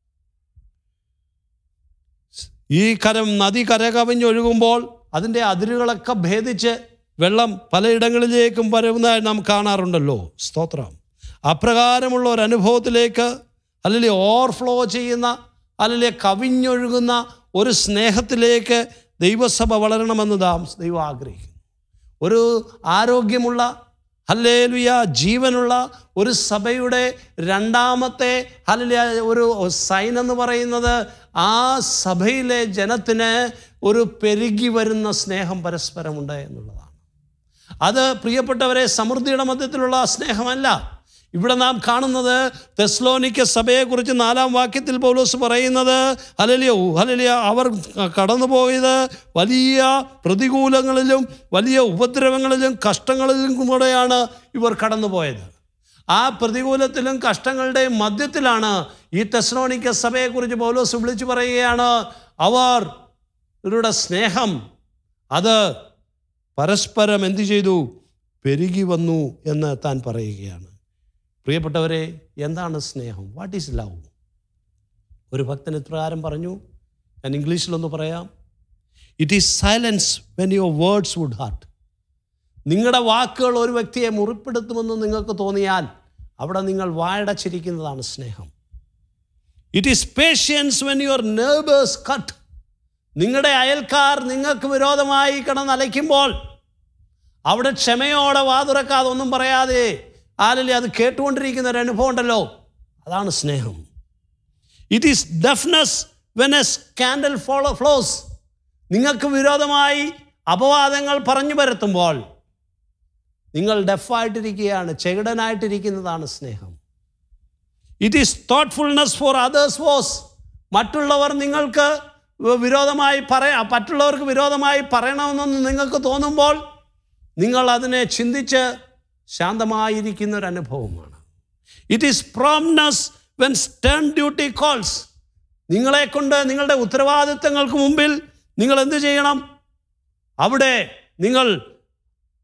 ഈ കരം നദി കരകവിഞ്ഞൊഴുകുമ്പോൾ അതിൻ്റെ അതിരുകളൊക്കെ ഭേദിച്ച് വെള്ളം പലയിടങ്ങളിലേക്കും വരുന്നതായി നാം കാണാറുണ്ടല്ലോ. സ്തോത്രം. അപ്രകാരമുള്ള ഒരു അനുഭവത്തിലേക്ക്, അല്ലെങ്കിൽ ഓവർഫ്ലോ ചെയ്യുന്ന, അല്ലെങ്കിൽ കവിഞ്ഞൊഴുകുന്ന ഒരു സ്നേഹത്തിലേക്ക് ദൈവസഭ വളരണമെന്ന് നാം ദൈവം ആഗ്രഹിക്കുന്നു. ഒരു ആരോഗ്യമുള്ള, ഹല്ലേലൂയ, ജീവനുള്ള ഒരു സഭയുടെ രണ്ടാമത്തെ ഹല്ലേലൂയ ഒരു സൈൻ എന്ന് പറയുന്നത് ആ സഭയിലെ ജനത്തിന് ഒരു പെരുകി വരുന്ന സ്നേഹം പരസ്പരമുണ്ട് എന്നുള്ളതാണ്. അത് പ്രിയപ്പെട്ടവരെ, സമൃദ്ധിയുടെ മധ്യത്തിലുള്ള സ്നേഹമല്ല. ഇവിടെ നാം കാണുന്നത് തെസ്സലോനിക്ക സഭയെക്കുറിച്ച് നാലാം വാക്യത്തിൽ പൗലോസ് പറയുന്നത്, ഹല്ലേലൂയ ഹല്ലേലൂയ അവർ കടന്നുപോയത് വലിയ പ്രതികൂലങ്ങളിലും വലിയ ഉപദ്രവങ്ങളിലും കഷ്ടങ്ങളിലും കൂടെയാണ് ഇവർ കടന്നുപോയത്. ആ പ്രതികൂലത്തിലും കഷ്ടങ്ങളുടെയും മധ്യത്തിലാണ് ഈ തെസ്സലോനിക്ക സഭയെക്കുറിച്ച് പൗലോസ് വിളിച്ചു പറയുകയാണ്, അവരുടെ സ്നേഹം അത് പരസ്പരം എന്തു ചെയ്തു? പെരുകി വന്നു എന്ന് താൻ പറയുകയാണ്. പ്രിയപ്പെട്ടവരെ, എന്താണ് സ്നേഹം? What is love? ഒരു ഭക്തൻ ഇപ്രകാരം പറഞ്ഞു, ഞാൻ ഇംഗ്ലീഷിലൊന്ന് പറയാം. It is silence when your words would hurt. നിങ്ങളുടെ വാക്കുകൾ ഒരു വ്യക്തിയെ മുറിപ്പെടുത്തുമെന്ന് നിങ്ങൾക്ക് തോന്നിയാൽ അവിടെ നിങ്ങൾ വായടച്ചിരിക്കുന്നതാണ് സ്നേഹം. It is patience when your neighbours cut. നിങ്ങളുടെ അയൽക്കാർ നിങ്ങൾക്ക് വിരോധമായി കിടന്നലയ്ക്കുമ്പോൾ അവിടെ ക്ഷമയോടെ വാതുറക്കാതെ ഒന്നും പറയാതെ ആലല്ലേ അത് കേട്ടുകൊണ്ടിരിക്കുന്ന ഒരു അനുഭവം ഉണ്ടല്ലോ, അതാണ് സ്നേഹം. It is deafness when a scandal follow flows. നിങ്ങൾക്ക് വിരോധമായി അപവാദങ്ങൾ പറഞ്ഞു പരത്തുമ്പോൾ നിങ്ങൾ ഡെഫായിട്ടിരിക്കുകയാണ്, ചെകിടനായിട്ടിരിക്കുന്നതാണ് സ്നേഹം. It is thoughtfulness for others woes. മറ്റുള്ളവർ നിങ്ങൾക്ക് വിരോധമായി പറയാ മറ്റുള്ളവർക്ക് വിരോധമായി പറയണമെന്നൊന്ന് നിങ്ങൾക്ക് തോന്നുമ്പോൾ നിങ്ങൾ അതിനെ ചിന്തിച്ച് ശാന്തമായിരിക്കുന്ന ഒരു അനുഭവമാണ്. It is promptness when stern duty calls. നിങ്ങളെ കൊണ്ട് നിങ്ങളുടെ ഉത്തരവാദിത്തങ്ങൾക്ക് മുമ്പിൽ നിങ്ങൾ എന്ത് ചെയ്യണം? അവിടെ നിങ്ങൾ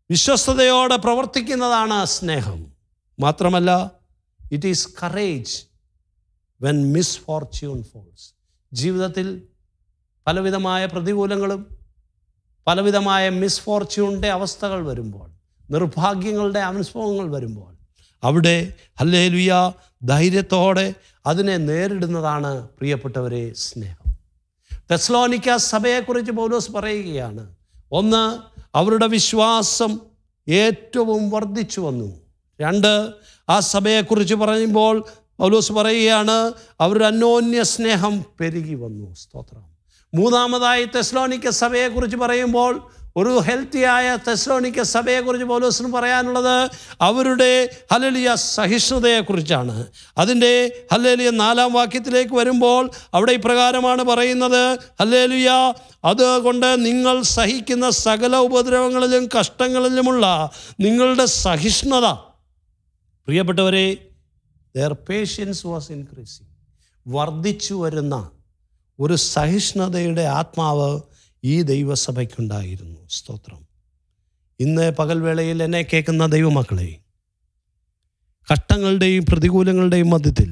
വിശ്വസ്തയോടെ പ്രവർത്തിക്കുന്നതാണ് സ്നേഹം. മാത്രമല്ല, it is courage when misfortune falls. ജീവിതത്തിൽ പലവിധമായ പ്രതികൂലങ്ങളും പലവിധമായ മിസ്ഫോർച്യൂണിൻ്റെ അവസ്ഥകൾ വരുമ്പോൾ, നിർഭാഗ്യങ്ങളുടെ അനുഭവങ്ങൾ വരുമ്പോൾ, അവിടെ ഹല്ലേലൂയ ധൈര്യത്തോടെ അതിനെ നേരിടുന്നതാണ് പ്രിയപ്പെട്ടവരെ സ്നേഹം. തെസ്സലോനിക്ക സഭയെക്കുറിച്ച് പൗലോസ് പറയുകയാണ്, ഒന്ന്, അവരുടെ വിശ്വാസം ഏറ്റവും വർദ്ധിച്ചു വന്നു. രണ്ട്, ആ സഭയെക്കുറിച്ച് പറയുമ്പോൾ പൗലോസ് പറയുകയാണ്, അവരുടെ അന്യോന്യ സ്നേഹം പെരുകി വന്നു. സ്തോത്രം. മൂന്നാമതായി തെസ്സലോനിക്ക സഭയെക്കുറിച്ച് പറയുമ്പോൾ, ഒരു ഹെൽത്തിയായ തെസ്സലോനിക്ക സഭയെക്കുറിച്ച് പൗലോസിന് പറയാനുള്ളത് അവരുടെ ഹല്ലേലൂയ സഹിഷ്ണുതയെക്കുറിച്ചാണ്. അതിൻ്റെ ഹല്ലേലൂയ നാലാം വാക്യത്തിലേക്ക് വരുമ്പോൾ അവിടെ ഇപ്രകാരമാണ് പറയുന്നത്, ഹല്ലേലൂയ, അതുകൊണ്ട് നിങ്ങൾ സഹിക്കുന്ന സകല ഉപദ്രവങ്ങളിലും കഷ്ടങ്ങളിലുമുള്ള നിങ്ങളുടെ സഹിഷ്ണുത, പ്രിയപ്പെട്ടവരെ, their patience was increasing, വർദ്ധിച്ചു വരുന്ന ഒരു സഹിഷ്ണുതയുടെ ആത്മാവ് ഈ ദൈവസഭയ്ക്കുണ്ടായിരുന്നു. സ്തോത്രം. ഇന്ന് പകൽവേളയിൽ എന്നെ കേൾക്കുന്ന ദൈവമക്കളെ, കഷ്ടങ്ങളുടെയും പ്രതികൂലങ്ങളുടെയും മധ്യത്തിൽ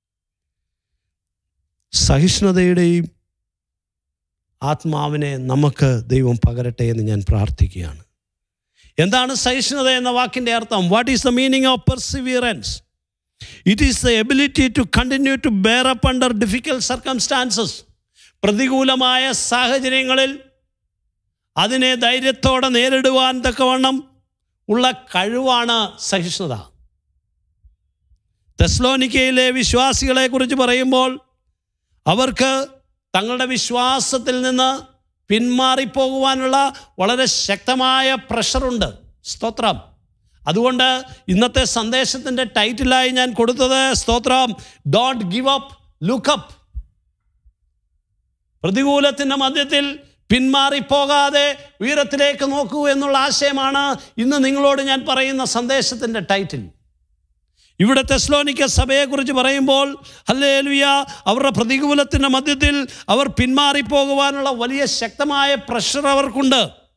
സഹിഷ്ണുതയുടെയും ആത്മാവിനെ നമുക്ക് ദൈവം പകരട്ടെ എന്ന് ഞാൻ പ്രാർത്ഥിക്കുകയാണ്. എന്താണ് സഹിഷ്ണുത എന്ന വാക്കിൻ്റെ അർത്ഥം? What is the meaning of perseverance? It is the ability to continue to bear up under difficult circumstances. പ്രതികൂലമായ സാഹചര്യങ്ങളിൽ അതിനെ ധൈര്യത്തോടെ നേരിടുവാൻ തക്കവണ്ണം ഉള്ള കഴിവാണ് സഹിഷ്ണുത. തെസ്സലോനിക്കയിലെ വിശ്വാസികളെക്കുറിച്ച് പറയുമ്പോൾ അവർക്ക് തങ്ങളുടെ വിശ്വാസത്തിൽ നിന്ന് പിന്മാറിപ്പോകുവാനുള്ള വളരെ ശക്തമായ പ്രഷറുണ്ട്. സ്തോത്രം. അതുകൊണ്ട് ഇന്നത്തെ സന്ദേശത്തിൻ്റെ ടൈറ്റിലായി ഞാൻ കൊടുത്തത്, സ്തോത്രം, don't give up, look up. പ്രതികൂലത്തിൻ്റെ മധ്യത്തിൽ പിന്മാറിപ്പോകാതെ ഉയരത്തിലേക്ക് നോക്കൂ എന്നുള്ള ആശയമാണ് ഇന്ന് നിങ്ങളോട് ഞാൻ പറയുന്ന സന്ദേശത്തിൻ്റെ ടൈറ്റിൽ. ഇവിടെ തെസ്സലോനിക്ക സഭയെക്കുറിച്ച് പറയുമ്പോൾ ഹല്ലേലൂയ, അവരുടെ പ്രതികൂലത്തിൻ്റെ മധ്യത്തിൽ അവർ പിന്മാറിപ്പോകുവാനുള്ള വലിയ ശക്തമായ പ്രഷർ അവർക്കുണ്ട്.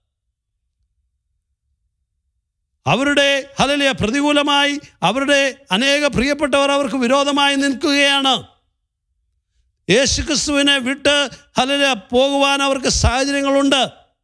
അവരുടെ ഹല്ലേലൂയ പ്രതികൂലമായി അവരുടെ അനേക പ്രിയപ്പെട്ടവർ അവർക്ക് വിരോധമായി നിൽക്കുകയാണ്. യേശുക്രിസ്തുവിനെ വിട്ട് ഹല്ലേലൂയ പോകുവാൻ അവർക്ക് സാഹചര്യങ്ങളുണ്ട്.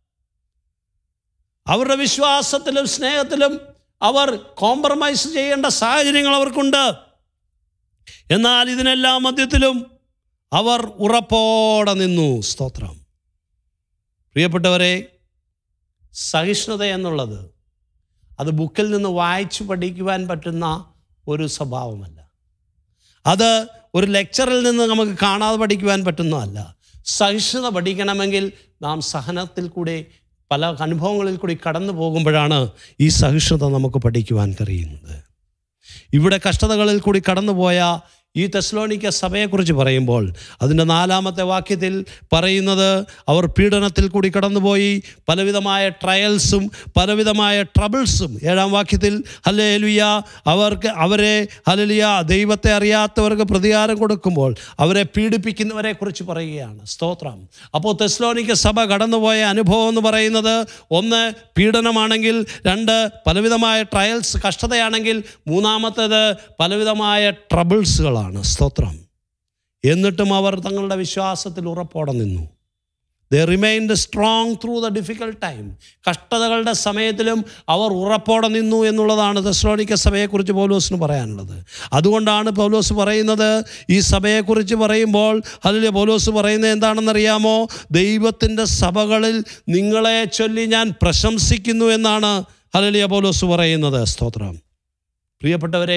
അവരുടെ വിശ്വാസത്തിലും സ്നേഹത്തിലും അവർ കോംപ്രമൈസ് ചെയ്യേണ്ട സാഹചര്യങ്ങൾ അവർക്കുണ്ട്. എന്നാൽ ഇതിനെല്ലാം മധ്യത്തിലും അവർ ഉറപ്പോടെ നിന്നു. സ്തോത്രം. പ്രിയപ്പെട്ടവരെ, സഹിഷ്ണുത എന്നുള്ളത് അത് ബുക്കിൽ നിന്ന് വായിച്ചു പഠിക്കുവാൻ പറ്റുന്ന ഒരു സ്വഭാവമല്ല. അത് ഒരു ലെക്ചറിൽ നിന്ന് നമുക്ക് കാണാതെ പഠിക്കുവാൻ പറ്റുന്നതല്ല. സഹിഷ്ണുത പഠിക്കണമെങ്കിൽ നാം സഹനത്തിൽ കൂടെ പല അനുഭവങ്ങളിൽ കൂടി കടന്നു പോകുമ്പോഴാണ് ഈ സഹിഷ്ണുത നമുക്ക് പഠിക്കുവാൻ കഴിയുന്നത്. ഇവിടെ കഷ്ടതകളിൽ കൂടി കടന്നുപോയ ഈ തെസ്സലോനിക്ക സഭയെക്കുറിച്ച് പറയുമ്പോൾ അതിൻ്റെ നാലാമത്തെ വാക്യത്തിൽ പറയുന്നത്, അവർ പീഡനത്തിൽ കൂടി കടന്നുപോയി, പലവിധമായ ട്രയൽസും പലവിധമായ ട്രബിൾസും. ഏഴാം വാക്യത്തിൽ ഹല്ലേലൂയ, അവർക്ക് അവരെ ഹല്ലേലൂയ ദൈവത്തെ അറിയാത്തവർക്ക് പ്രതികാരം കൊടുക്കുമ്പോൾ അവരെ പീഡിപ്പിക്കുന്നവരെ കുറിച്ച് പറയുകയാണ്. സ്തോത്രം. അപ്പോൾ തെസ്സലോനിക്ക സഭ കടന്നുപോയ അനുഭവം എന്ന് പറയുന്നത്, ഒന്ന് പീഡനമാണെങ്കിൽ, രണ്ട് പലവിധമായ ട്രയൽസ് കഷ്ടതയാണെങ്കിൽ, മൂന്നാമത്തേത് പലവിധമായ ട്രബിൾസുകളാണ്. സ്തോത്രം. എന്നിട്ടും അവർ തങ്ങളുടെ വിശ്വാസത്തിൽ ഉറപ്പോടെ നിന്നു. They remained strong through the difficult time. കഷ്ടതകളുടെ സമയത്തിലും അവർ ഉറപ്പോടെ നിന്നു എന്നുള്ളതാണ് തെസ്സലോനിക്ക സഭയെക്കുറിച്ച് പൗലോസിന് പറയാനുള്ളത്. അതുകൊണ്ടാണ് പൗലോസ് പറയുന്നത്, ഈ സഭയെക്കുറിച്ച് പറയുമ്പോൾ അതിൽ പൗലോസ് പറയുന്നത് എന്താണെന്നറിയാമോ? ദൈവത്തിൻ്റെ സഭകളിൽ നിങ്ങളെ ചൊല്ലി ഞാൻ പ്രശംസിക്കുന്നു എന്നാണ് ഹല്ലേലൂയ പൗലോസ് പറയുന്നത്. സ്തോത്രം. പ്രിയപ്പെട്ടവരെ,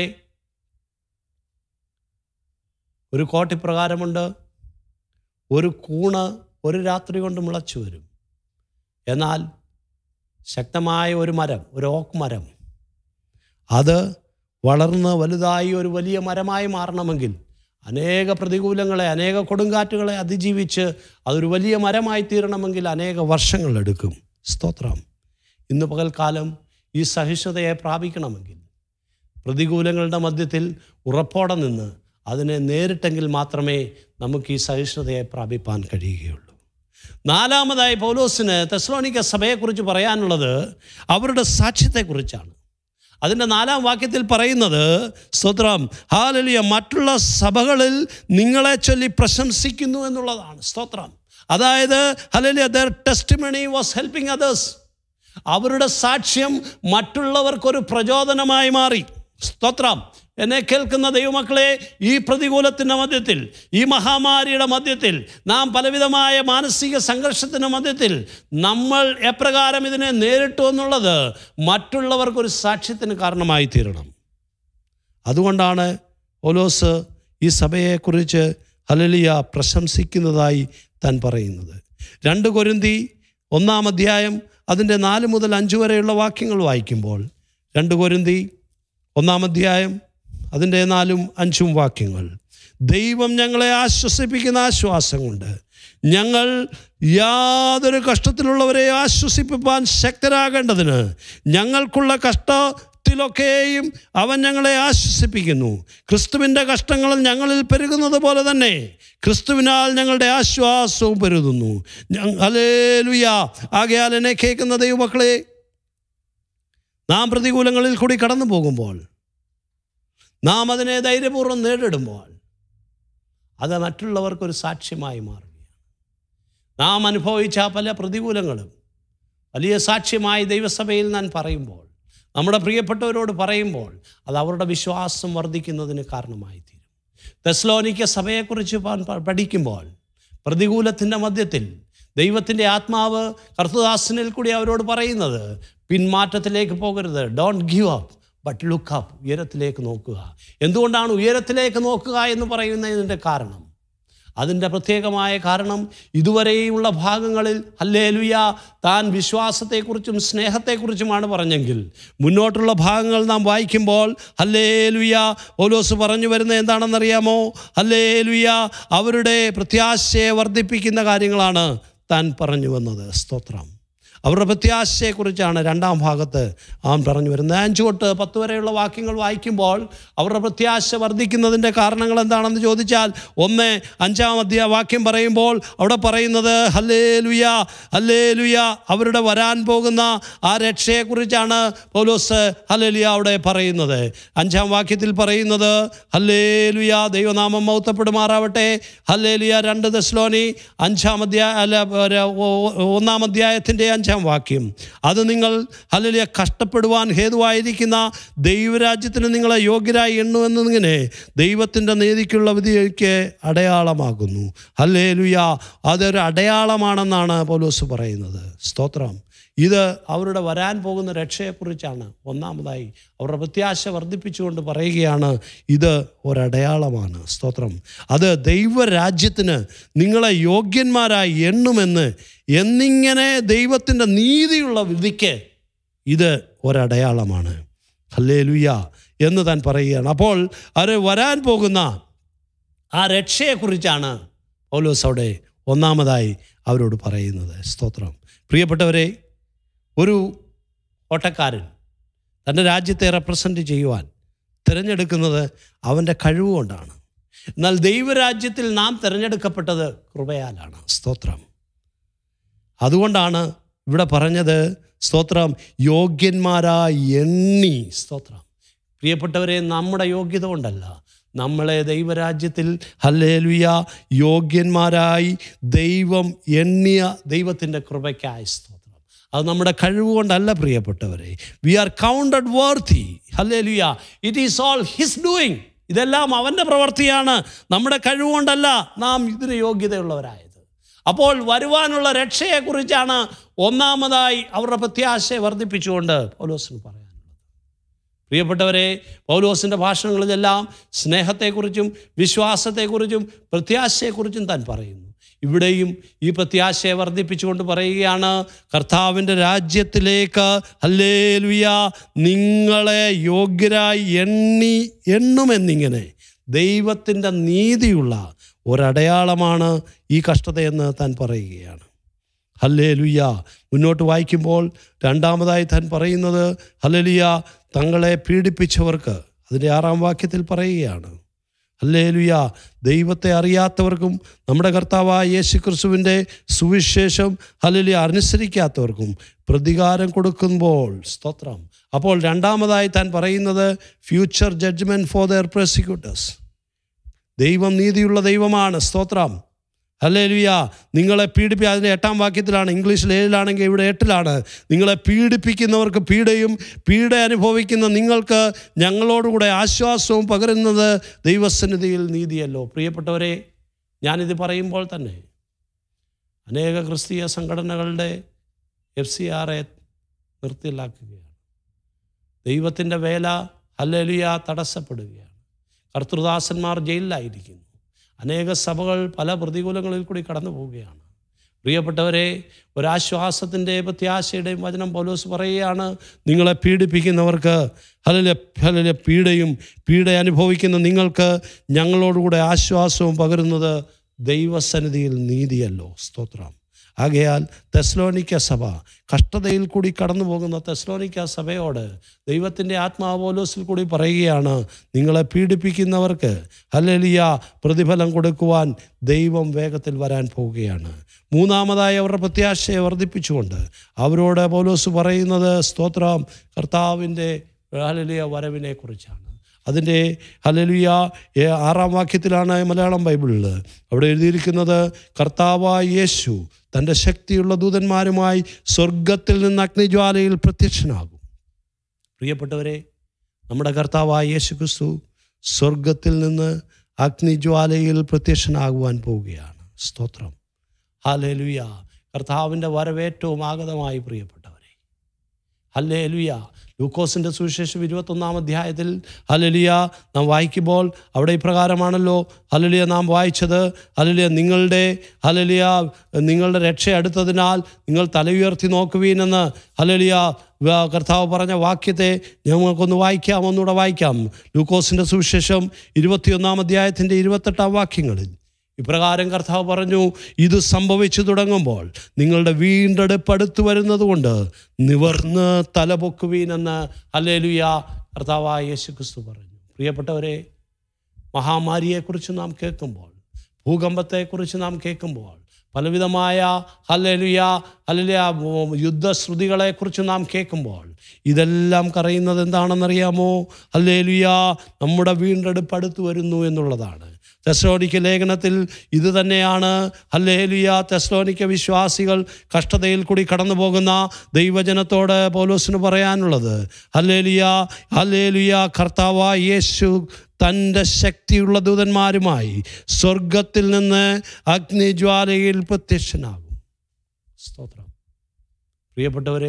ഒരു കോട്ടിപ്രകാരമുണ്ട്, ഒരു കൂണ് ഒരു രാത്രി കൊണ്ട് മുളച്ചു വരും. എന്നാൽ ശക്തമായ ഒരു മരം, ഒരു ഓക്ക് മരം, അത് വളർന്ന് വലുതായി ഒരു വലിയ മരമായി മാറണമെങ്കിൽ അനേക പ്രതികൂലങ്ങളെ, അനേക കൊടുങ്കാറ്റുകളെ അതിജീവിച്ച് അതൊരു വലിയ മരമായി തീരണമെങ്കിൽ അനേക വർഷങ്ങളെടുക്കും. സ്തോത്രം. ഇന്ന് പകൽക്കാലം ഈ സഹിഷ്ണുതയെ പ്രാപിക്കണമെങ്കിൽ പ്രതികൂലങ്ങളുടെ മധ്യത്തിൽ ഉറപ്പോടെ നിന്ന് അതിനെ നേരിട്ടെങ്കിൽ മാത്രമേ നമുക്ക് ഈ സഹിഷ്ണുതയെ പ്രാപിപ്പാൻ കഴിയുകയുള്ളൂ. നാലാമതായി പൗലോസിന് തെസ്സലോനിക്ക സഭയെക്കുറിച്ച് പറയാനുള്ളത് അവരുടെ സാക്ഷ്യത്തെക്കുറിച്ചാണ്. അതിൻ്റെ നാലാം വാക്യത്തിൽ പറയുന്നത്, സ്തോത്രം, ഹല്ലേലൂയ, മറ്റുള്ള സഭകളിൽ നിങ്ങളെ ചൊല്ലി പ്രശംസിക്കുന്നു എന്നുള്ളതാണ്. സ്തോത്രം. അതായത് hallelujah, their testimony was helping others. അവരുടെ സാക്ഷ്യം മറ്റുള്ളവർക്കൊരു പ്രചോദനമായി മാറി. സ്തോത്രം. എന്നെ കേൾക്കുന്ന ദൈവമക്കളെ, ഈ പ്രതികൂലത്തിൻ്റെ മധ്യത്തിൽ, ഈ മഹാമാരിയുടെ മധ്യത്തിൽ, നാം പലവിധമായ മാനസിക സംഘർഷത്തിൻ്റെ മധ്യത്തിൽ നമ്മൾ എപ്രകാരം ഇതിനെ നേരിട്ടു എന്നുള്ളത് മറ്റുള്ളവർക്കൊരു സാക്ഷ്യത്തിന് കാരണമായി തീരണം. അതുകൊണ്ടാണ് പൗലോസ് ഈ സഭയെക്കുറിച്ച് ഹല്ലേലൂയ പ്രശംസിക്കുന്നതായി താൻ പറയുന്നത്. രണ്ട് കൊരിന്തി ഒന്നാം അധ്യായം അതിൻ്റെ നാല് മുതൽ അഞ്ച് വരെയുള്ള വാക്യങ്ങൾ വായിക്കുമ്പോൾ, രണ്ട് കൊരിന്തി ഒന്നാം അധ്യായം അതിൻ്റെ നാലും അഞ്ചും വാക്യങ്ങൾ, ദൈവം ഞങ്ങളെ ആശ്വസിപ്പിക്കുന്ന ആശ്വാസം കൊണ്ട് ഞങ്ങൾ യാതൊരു കഷ്ടത്തിലുള്ളവരെ ആശ്വസിപ്പിപ്പാൻ ശക്തരാകേണ്ടതിന് ഞങ്ങൾക്കുള്ള കഷ്ടത്തിലൊക്കെയും അവൻ ഞങ്ങളെ ആശ്വസിപ്പിക്കുന്നു. ക്രിസ്തുവിൻ്റെ കഷ്ടങ്ങൾ ഞങ്ങളിൽ പെരുകുന്നത് പോലെ തന്നെ ക്രിസ്തുവിനാൽ ഞങ്ങളുടെ ആശ്വാസവും പെരുകുന്നു. ഹല്ലേലൂയ. ആകയാൽ എന്നെ കേൾക്കുന്ന ദൈവമക്കളെ, നാം പ്രതികൂലങ്ങളിൽ കൂടി കടന്നു പോകുമ്പോൾ, നാം അതിനെ ധൈര്യപൂർവ്വം നേരിടുമ്പോൾ, അത് മറ്റുള്ളവർക്കൊരു സാക്ഷ്യമായി മാറുകയാണ്. നാം അനുഭവിച്ച പല പ്രതികൂലങ്ങളും വലിയ സാക്ഷ്യമായി ദൈവസഭയിൽ ഞാൻ പറയുമ്പോൾ, നമ്മുടെ പ്രിയപ്പെട്ടവരോട് പറയുമ്പോൾ, അത് അവരുടെ വിശ്വാസം വർദ്ധിക്കുന്നതിന് കാരണമായി തീരും. തെസ്സലോനിക്ക സഭയെക്കുറിച്ച് പഠിക്കുമ്പോൾ, പ്രതികൂലത്തിൻ്റെ മധ്യത്തിൽ ദൈവത്തിൻ്റെ ആത്മാവ് കർത്തദാസനിൽ കൂടി അവരോട് പറയുന്നത്, പിന്മാറ്റത്തിലേക്ക് പോകരുത്, don't give up but look up, ഉയരത്തിലേക്ക് നോക്കുക. എന്തുകൊണ്ടാണ് ഉയരത്തിലേക്ക് നോക്കുക എന്ന് പറയുന്നതിൻ്റെ കാരണം? അതിൻ്റെ പ്രത്യേകമായ കാരണം, ഇതുവരെയുള്ള ഭാഗങ്ങളിൽ ഹല്ലേലൂയ താൻ വിശ്വാസത്തെക്കുറിച്ചും സ്നേഹത്തെക്കുറിച്ചുമാണ് പറഞ്ഞെങ്കിൽ, മുന്നോട്ടുള്ള ഭാഗങ്ങൾ നാം വായിക്കുമ്പോൾ ഹല്ലേലൂയ പൗലോസ് പറഞ്ഞു വരുന്നത് എന്താണെന്നറിയാമോ? ഹല്ലേലൂയ അവരുടെ പ്രത്യാശയെ വർദ്ധിപ്പിക്കുന്ന കാര്യങ്ങളാണ് താൻ പറഞ്ഞു വന്നത്. സ്തോത്രം. അവരുടെ പ്രത്യാശയെക്കുറിച്ചാണ് രണ്ടാം ഭാഗത്ത് അവൻ പറഞ്ഞു വരുന്നത്. അഞ്ച് തൊട്ട് പത്ത് വരെയുള്ള വാക്യങ്ങൾ വായിക്കുമ്പോൾ അവരുടെ പ്രത്യാശ വർദ്ധിക്കുന്നതിൻ്റെ കാരണങ്ങൾ എന്താണെന്ന് ചോദിച്ചാൽ, ഒന്ന് അഞ്ചാം അധ്യായ വാക്യം പറയുമ്പോൾ അവിടെ പറയുന്നത് ഹല്ലേലൂയ ഹല്ലേലൂയ അവരുടെ വരാൻ പോകുന്ന ആ രക്ഷയെക്കുറിച്ചാണ് പൗലോസ് ഹല്ലേലൂയ അവിടെ പറയുന്നത്. അഞ്ചാം വാക്യത്തിൽ പറയുന്നത് ഹല്ലേലൂയ, ദൈവനാമം മഹത്വപ്പെടുമാറാവട്ടെ. ഹല്ലേലൂയ. രണ്ട് തെസ്സലോനി അഞ്ചാം അധ്യായ അല്ല ഒന്നാം അധ്യായത്തിൻ്റെ അഞ്ചാം വാക്യം, അത് നിങ്ങൾ ഹല്ലേലൂയ കഷ്ടപ്പെടുവാൻ ഹേതുവായിരിക്കുന്ന ദൈവരാജ്യത്തിന് നിങ്ങളെ യോഗ്യരായി എണ്ണുവെന്നിങ്ങനെ ദൈവത്തിൻ്റെ നീതിക്കുള്ള വിധിക്ക് അടയാളമാകുന്നു. ഹല്ലേലൂയ. അതൊരു അടയാളമാണെന്നാണ് പൗലോസ് പറയുന്നത്. സ്തോത്രം. ഇത് അവരുടെ വരാൻ പോകുന്ന രക്ഷയെക്കുറിച്ചാണ്. ഒന്നാമതായി അവരുടെ പ്രത്യാശ വർദ്ധിപ്പിച്ചുകൊണ്ട് പറയുകയാണ്, ഇത് ഒരടയാളമാണ്. സ്തോത്രം. അത് ദൈവരാജ്യത്തിന് നിങ്ങളെ യോഗ്യന്മാരായി എണ്ണുമെന്ന് എന്നിങ്ങനെ ദൈവത്തിൻ്റെ നീതിയുള്ള വിധിക്ക് ഇത് ഒരടയാളമാണ്. ഹല്ലേലൂയ എന്ന് താൻ പറയുകയാണ്. അപ്പോൾ അവർ വരാൻ പോകുന്ന ആ രക്ഷയെക്കുറിച്ചാണ് പൗലോസ് അവിടെ ഒന്നാമതായി അവരോട് പറയുന്നത്. സ്തോത്രം. പ്രിയപ്പെട്ടവരെ, ഒരു ഓട്ടക്കാരൻ തൻ്റെ രാജ്യത്തെ റെപ്രസെൻ്റ് ചെയ്യുവാൻ തിരഞ്ഞെടുക്കുന്നത് അവൻ്റെ കഴിവുകൊണ്ടാണ്. എന്നാൽ ദൈവരാജ്യത്തിൽ നാം തിരഞ്ഞെടുക്കപ്പെട്ടത് കൃപയാലാണ്. സ്തോത്രം. അതുകൊണ്ടാണ് ഇവിടെ പറഞ്ഞത്, സ്തോത്രം, യോഗ്യന്മാരായി എണ്ണി. സ്തോത്രം. പ്രിയപ്പെട്ടവരെ, നമ്മുടെ യോഗ്യത കൊണ്ടല്ല, നമ്മളെ ദൈവരാജ്യത്തിൽ ഹല്ലേലൂയ യോഗ്യന്മാരായി ദൈവം എണ്ണിയ ദൈവത്തിൻ്റെ കൃപയ്ക്കായി. സ്തോത്രം. അത് നമ്മുടെ കഴിവ് കൊണ്ടല്ല പ്രിയപ്പെട്ടവരെ. We are counted worthy. Hallelujah. It is all his doing. ഇതെല്ലാം അവൻ്റെ പ്രവൃത്തിയാണ്, നമ്മുടെ കഴിവ് കൊണ്ടല്ല നാം ഇതിന് യോഗ്യതയുള്ളവരായത്. അപ്പോൾ വരുവാനുള്ള രക്ഷയെക്കുറിച്ചാണ് ഒന്നാമതായി അവരുടെ പ്രത്യാശയെ വർദ്ധിപ്പിച്ചുകൊണ്ട് പൗലോസിന് പറയാനുള്ളത്. പ്രിയപ്പെട്ടവരെ, പൗലോസിൻ്റെ ഭാഷണങ്ങളിലെല്ലാം സ്നേഹത്തെക്കുറിച്ചും വിശ്വാസത്തെക്കുറിച്ചും പ്രത്യാശയെക്കുറിച്ചും താൻ പറയുന്നു. ഇവിടെയും ഈ പ്രത്യാശയെ വർദ്ധിപ്പിച്ചുകൊണ്ട് പറയുകയാണ്, കർത്താവിൻ്റെ രാജ്യത്തിലേക്ക് ഹല്ലേലൂയ നിങ്ങളെ യോഗ്യരായി എണ്ണി എണ്ണുമെന്നിങ്ങനെ ദൈവത്തിൻ്റെ നീതിയുള്ള ഒരടയാളമാണ് ഈ കഷ്ടതയെന്ന് താൻ പറയുകയാണ്. ഹല്ലേലൂയ. മുന്നോട്ട് വായിക്കുമ്പോൾ രണ്ടാമതായി താൻ പറയുന്നത് ഹല്ലേലൂയ തങ്ങളെ പീഡിപ്പിച്ചവർക്ക്, അതിൻ്റെ ആറാം വാക്യത്തിൽ പറയുകയാണ്, ഹല്ലേലൂയ. ദൈവത്തെ അറിയാത്തവർക്കും നമ്മുടെ കർത്താവായ യേശു ക്രിസ്തുവിൻ്റെ സുവിശേഷം ഹല്ലേലൂയ അനുസരിക്കാത്തവർക്കും പ്രതികാരം കൊടുക്കുമ്പോൾ സ്തോത്രം. അപ്പോൾ രണ്ടാമതായി താൻ പറയുന്നത് future judgement for their prosecutors. ദൈവം നീതിയുള്ള ദൈവമാണ്. സ്തോത്രം. ഹല്ലേലൂയ. നിങ്ങളെ പീഡിപ്പി അതിൻ്റെ എട്ടാം വാക്യത്തിലാണ്, ഇംഗ്ലീഷിൽ ഏഴിലാണെങ്കിൽ ഇവിടെ എട്ടിലാണ്. നിങ്ങളെ പീഡിപ്പിക്കുന്നവർക്ക് പീഡയും പീഡ അനുഭവിക്കുന്ന നിങ്ങൾക്ക് ഞങ്ങളോടുകൂടെ ആശ്വാസവും പകരുന്നത് ദൈവസന്നിധിയിൽ നീതിയല്ലോ. പ്രിയപ്പെട്ടവരെ, ഞാനിത് പറയുമ്പോൾ തന്നെ അനേക ക്രിസ്തീയ സംഘടനകളുടെ എഫ് സി ആറെ നിർത്തിലാക്കുകയാണ്. ദൈവത്തിൻ്റെ വേല ഹല്ലേലൂയ തടസ്സപ്പെടുകയാണ്. കർത്തൃദാസന്മാർ ജയിലിലായിരിക്കുന്നു. അനേക സഭകൾ പല പ്രതികൂലങ്ങളിൽ കൂടി കടന്നു പോവുകയാണ്. പ്രിയപ്പെട്ടവരെ, ഒരാശ്വാസത്തിൻ്റെ പ്രത്യാശയുടെയും വചനം പൗലോസ് പറയുകയാണ്, നിങ്ങളെ പീഡിപ്പിക്കുന്നവർക്ക് ഹല്ലേലൂയ ഹല്ലേലൂയ പീഡയും പീഡ അനുഭവിക്കുന്ന നിങ്ങൾക്ക് ഞങ്ങളോടുകൂടെ ആശ്വാസവും പകരുന്നത് ദൈവസന്നിധിയിൽ നീതിയല്ലോ. സ്തോത്രം. ആകയാൽ തെസ്സലോനിക്ക സഭ, കഷ്ടതയിൽ കൂടി കടന്നു പോകുന്ന തെസ്സലോനിക്ക സഭയോട് ദൈവത്തിൻ്റെ ആത്മാവ് പൗലോസിൽ കൂടി പറയുകയാണ്, നിങ്ങളെ പീഡിപ്പിക്കുന്നവർക്ക് ഹല്ലേലൂയ പ്രതിഫലം കൊടുക്കുവാൻ ദൈവം വേഗത്തിൽ വരാൻ പോവുകയാണ്. മൂന്നാമതായി അവരുടെ പ്രത്യാശയെ വർദ്ധിപ്പിച്ചുകൊണ്ട് അവരോട് പൗലോസ് പറയുന്നത് സ്തോത്രം കർത്താവിൻ്റെ ഹല്ലേലൂയ വരവിനെ കുറിച്ചാണ്. അതിൻ്റെ ഹല്ലേലൂയ ആറാം വാക്യത്തിലാണ് മലയാളം ബൈബിളിൽ അവിടെ എഴുതിയിരിക്കുന്നത്, കർത്താവായ യേശു തൻ്റെ ശക്തിയുള്ള ദൂതന്മാരുമായി സ്വർഗത്തിൽ നിന്ന് അഗ്നിജ്വാലയിൽ പ്രത്യക്ഷനാകും. പ്രിയപ്പെട്ടവരെ, നമ്മുടെ കർത്താവായ യേശു ക്രിസ്തു സ്വർഗത്തിൽ നിന്ന് അഗ്നിജ്വാലയിൽ പ്രത്യക്ഷനാകുവാൻ പോവുകയാണ്. സ്തോത്രം. ഹല്ലേലൂയ. കർത്താവിൻ്റെ വരവേറ്റവും ആഗതമായി പ്രിയപ്പെട്ടവരെ. ഹല്ലേലൂയ. ലൂക്കോസിൻ്റെ സുവിശേഷം ഇരുപത്തൊന്നാം അധ്യായത്തിൽ ഹല്ലേലൂയ നാം വായിക്കുമ്പോൾ അവിടെ ഇപ്രകാരമാണല്ലോ ഹല്ലേലൂയ നാം വായിച്ചത്. ഹല്ലേലൂയ നിങ്ങളുടെ ഹല്ലേലൂയ നിങ്ങളുടെ രക്ഷ അടുത്തതിനാൽ നിങ്ങൾ തല ഉയർത്തി നോക്കുവീനെന്ന് ഹല്ലേലൂയ കർത്താവ് പറഞ്ഞ വാക്യത്തെ ഞങ്ങൾക്കൊന്ന് വായിക്കാം, ഒന്നുകൂടെ വായിക്കാം. ലൂക്കോസിൻ്റെ സുവിശേഷം ഇരുപത്തിയൊന്നാം അധ്യായത്തിൻ്റെ ഇരുപത്തെട്ടാം വാക്യങ്ങളിൽ ഇപ്രകാരം കർത്താവ് പറഞ്ഞു, ഇത് സംഭവിച്ചു തുടങ്ങുമ്പോൾ നിങ്ങളുടെ വീണ്ടെടുപ്പ് അടുത്തു വരുന്നത് കൊണ്ട് നിവർന്ന് തലപൊക്കുവീനെന്ന് ഹല്ലേലൂയ കർത്താവായ യേശു ക്രിസ്തു പറഞ്ഞു. പ്രിയപ്പെട്ടവരെ, മഹാമാരിയെക്കുറിച്ച് നാം കേൾക്കുമ്പോൾ, ഭൂകമ്പത്തെക്കുറിച്ച് നാം കേൾക്കുമ്പോൾ, പലവിധമായ ഹല്ലേലൂയ ഹല്ലേലൂയ യുദ്ധശ്രുതികളെക്കുറിച്ച് നാം കേൾക്കുമ്പോൾ ഇതെല്ലാം പറയുന്നത് എന്താണെന്നറിയാമോ? ഹല്ലേലൂയ നമ്മുടെ വീണ്ടെടുപ്പ് അടുത്തു വരുന്നു എന്നുള്ളതാണ്. തെസ്സലോനിക്ക ലേഖനത്തിൽ ഇത് തന്നെയാണ് ഹല്ലേലൂയ തെസ്സലോനിക്ക വിശ്വാസികൾ കഷ്ടതയിൽ കൂടി കടന്നു പോകുന്ന ദൈവജനത്തോട് പൗലോസിന് പറയാനുള്ളത്. ഹല്ലേലൂയ ഹല്ലേലൂയ കർത്താവായ യേശു തൻ്റെ ശക്തിയുള്ള ദൂതന്മാരുമായി സ്വർഗത്തിൽ നിന്ന് അഗ്നിജ്വാലയിൽ പ്രത്യക്ഷനാകും. സ്തോത്രം. പ്രിയപ്പെട്ടവരെ,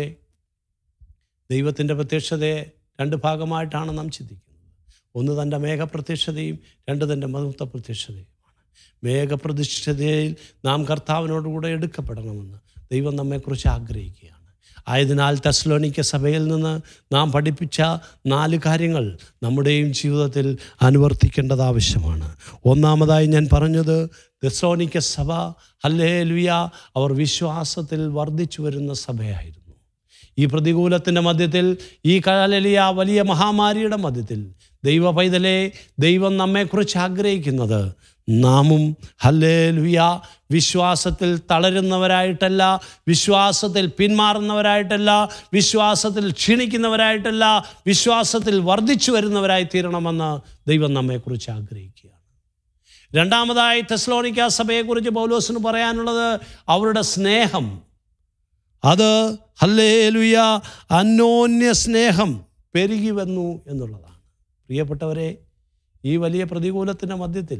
ദൈവത്തിൻ്റെ പ്രത്യക്ഷതയെ രണ്ട് ഭാഗമായിട്ടാണ് നാം ചിന്തിക്കുന്നത്. ഒന്ന് തൻ്റെ മേഘപ്രത്യക്ഷതയും രണ്ട് തൻ്റെ മഹത്വ പ്രത്യക്ഷതയുമാണ്. മേഘപ്രത്യക്ഷതയിൽ നാം കർത്താവിനോടുകൂടെ എടുക്കപ്പെടണമെന്ന് ദൈവം നമ്മെക്കുറിച്ച് ആഗ്രഹിക്കുകയാണ്. ആയതിനാൽ തെസ്സലോനിക്ക സഭയിൽ നിന്ന് നാം പഠിപ്പിച്ച നാല് കാര്യങ്ങൾ നമ്മുടെയും ജീവിതത്തിൽ അനുവർത്തിക്കേണ്ടത് ആവശ്യമാണ്. ഒന്നാമതായി ഞാൻ പറഞ്ഞത്, തെസ്സലോനിക്ക സഭ ഹല്ലേലൂയ അവർ വിശ്വാസത്തിൽ വർദ്ധിച്ചു വരുന്ന സഭയായിരുന്നു. ഈ പ്രതികൂലത്തിൻ്റെ മധ്യത്തിൽ, ഈ ഹല്ലേലൂയ വലിയ മഹാമാരിയുടെ മധ്യത്തിൽ ദൈവ പൈതലെ ദൈവം നമ്മെക്കുറിച്ച് ആഗ്രഹിക്കുന്നത് നാമും ഹല്ലേലൂയ വിശ്വാസത്തിൽ തളരുന്നവരായിട്ടല്ല, വിശ്വാസത്തിൽ പിന്മാറുന്നവരായിട്ടല്ല, വിശ്വാസത്തിൽ ക്ഷീണിക്കുന്നവരായിട്ടല്ല, വിശ്വാസത്തിൽ വർദ്ധിച്ചു വരുന്നവരായി തീരണമെന്ന് ദൈവം നമ്മെക്കുറിച്ച് ആഗ്രഹിക്കുകയാണ്. രണ്ടാമതായി തെസ്സലോനിക്ക സഭയെക്കുറിച്ച് പൗലോസിന് പറയാനുള്ളത് അവരുടെ സ്നേഹം. അത് ഹല്ലേലൂയ അന്യോന്യ സ്നേഹം പെരുകി വന്നു എന്നുള്ളതാണ്. പ്രിയപ്പെട്ടവരെ, ഈ വലിയ പ്രതികൂലത്തിൻ്റെ മധ്യത്തിൽ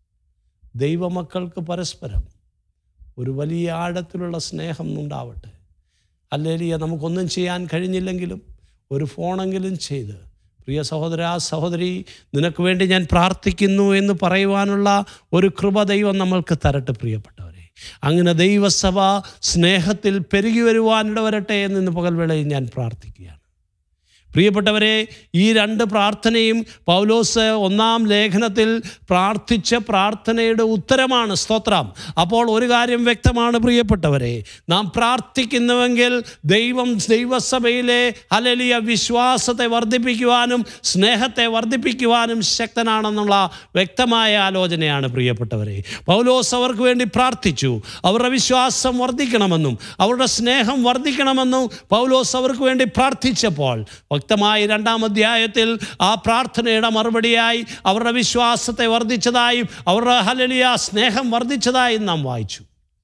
ദൈവമക്കൾക്ക് പരസ്പരം ഒരു വലിയ ആഴത്തിലുള്ള സ്നേഹം ഉണ്ടാവട്ടെ. ഹല്ലേലൂയ. നമുക്കൊന്നും ചെയ്യാൻ കഴിഞ്ഞില്ലെങ്കിലും ഒരു ഫോണെങ്കിലും ചെയ്ത്, പ്രിയ സഹോദര സഹോദരി, നിനക്ക് വേണ്ടി ഞാൻ പ്രാർത്ഥിക്കുന്നു എന്ന് പറയുവാനുള്ള ഒരു കൃപ ദൈവം നമ്മൾക്ക് തരട്ടെ. പ്രിയപ്പെട്ടവരെ, അങ്ങനെ ദൈവസഭ സ്നേഹത്തിൽ പെരുകി വരുവാനിട വരട്ടെ എന്ന് പകൽവേളയിൽ ഞാൻ പ്രാർത്ഥിക്കുകയാണ്. പ്രിയപ്പെട്ടവരെ, ഈ രണ്ട് പ്രാർത്ഥനയും പൗലോസ് ഒന്നാം ലേഖനത്തിൽ പ്രാർത്ഥിച്ച പ്രാർത്ഥനയുടെ ഉത്തരമാണ്. സ്തോത്രം. അപ്പോൾ ഒരു കാര്യം വ്യക്തമാണ് പ്രിയപ്പെട്ടവരെ, നാം പ്രാർത്ഥിക്കുന്നുവെങ്കിൽ ദൈവം ദൈവസഭയിലെ ഹല്ലേലൂയ വിശ്വാസത്തെ വർദ്ധിപ്പിക്കുവാനും സ്നേഹത്തെ വർദ്ധിപ്പിക്കുവാനും ശക്തനാണെന്നുള്ള വ്യക്തമായ ആലോചനയാണ് പ്രിയപ്പെട്ടവരെ. പൗലോസ് അവർക്ക് വേണ്ടി പ്രാർത്ഥിച്ചു. അവരുടെ വിശ്വാസം വർദ്ധിക്കണമെന്നും അവരുടെ സ്നേഹം വർദ്ധിക്കണമെന്നും പൗലോസ് അവർക്ക് വേണ്ടി പ്രാർത്ഥിച്ചപ്പോൾ വ്യക്തമായി രണ്ടാം അധ്യായത്തിൽ ആ പ്രാർത്ഥനയുടെ മറുപടിയായി അവരുടെ വിശ്വാസത്തെ വർദ്ധിച്ചതായും അവരുടെ ഹല്ലേലൂയ സ്നേഹം വർദ്ധിച്ചതായും നാം വായിച്ചു.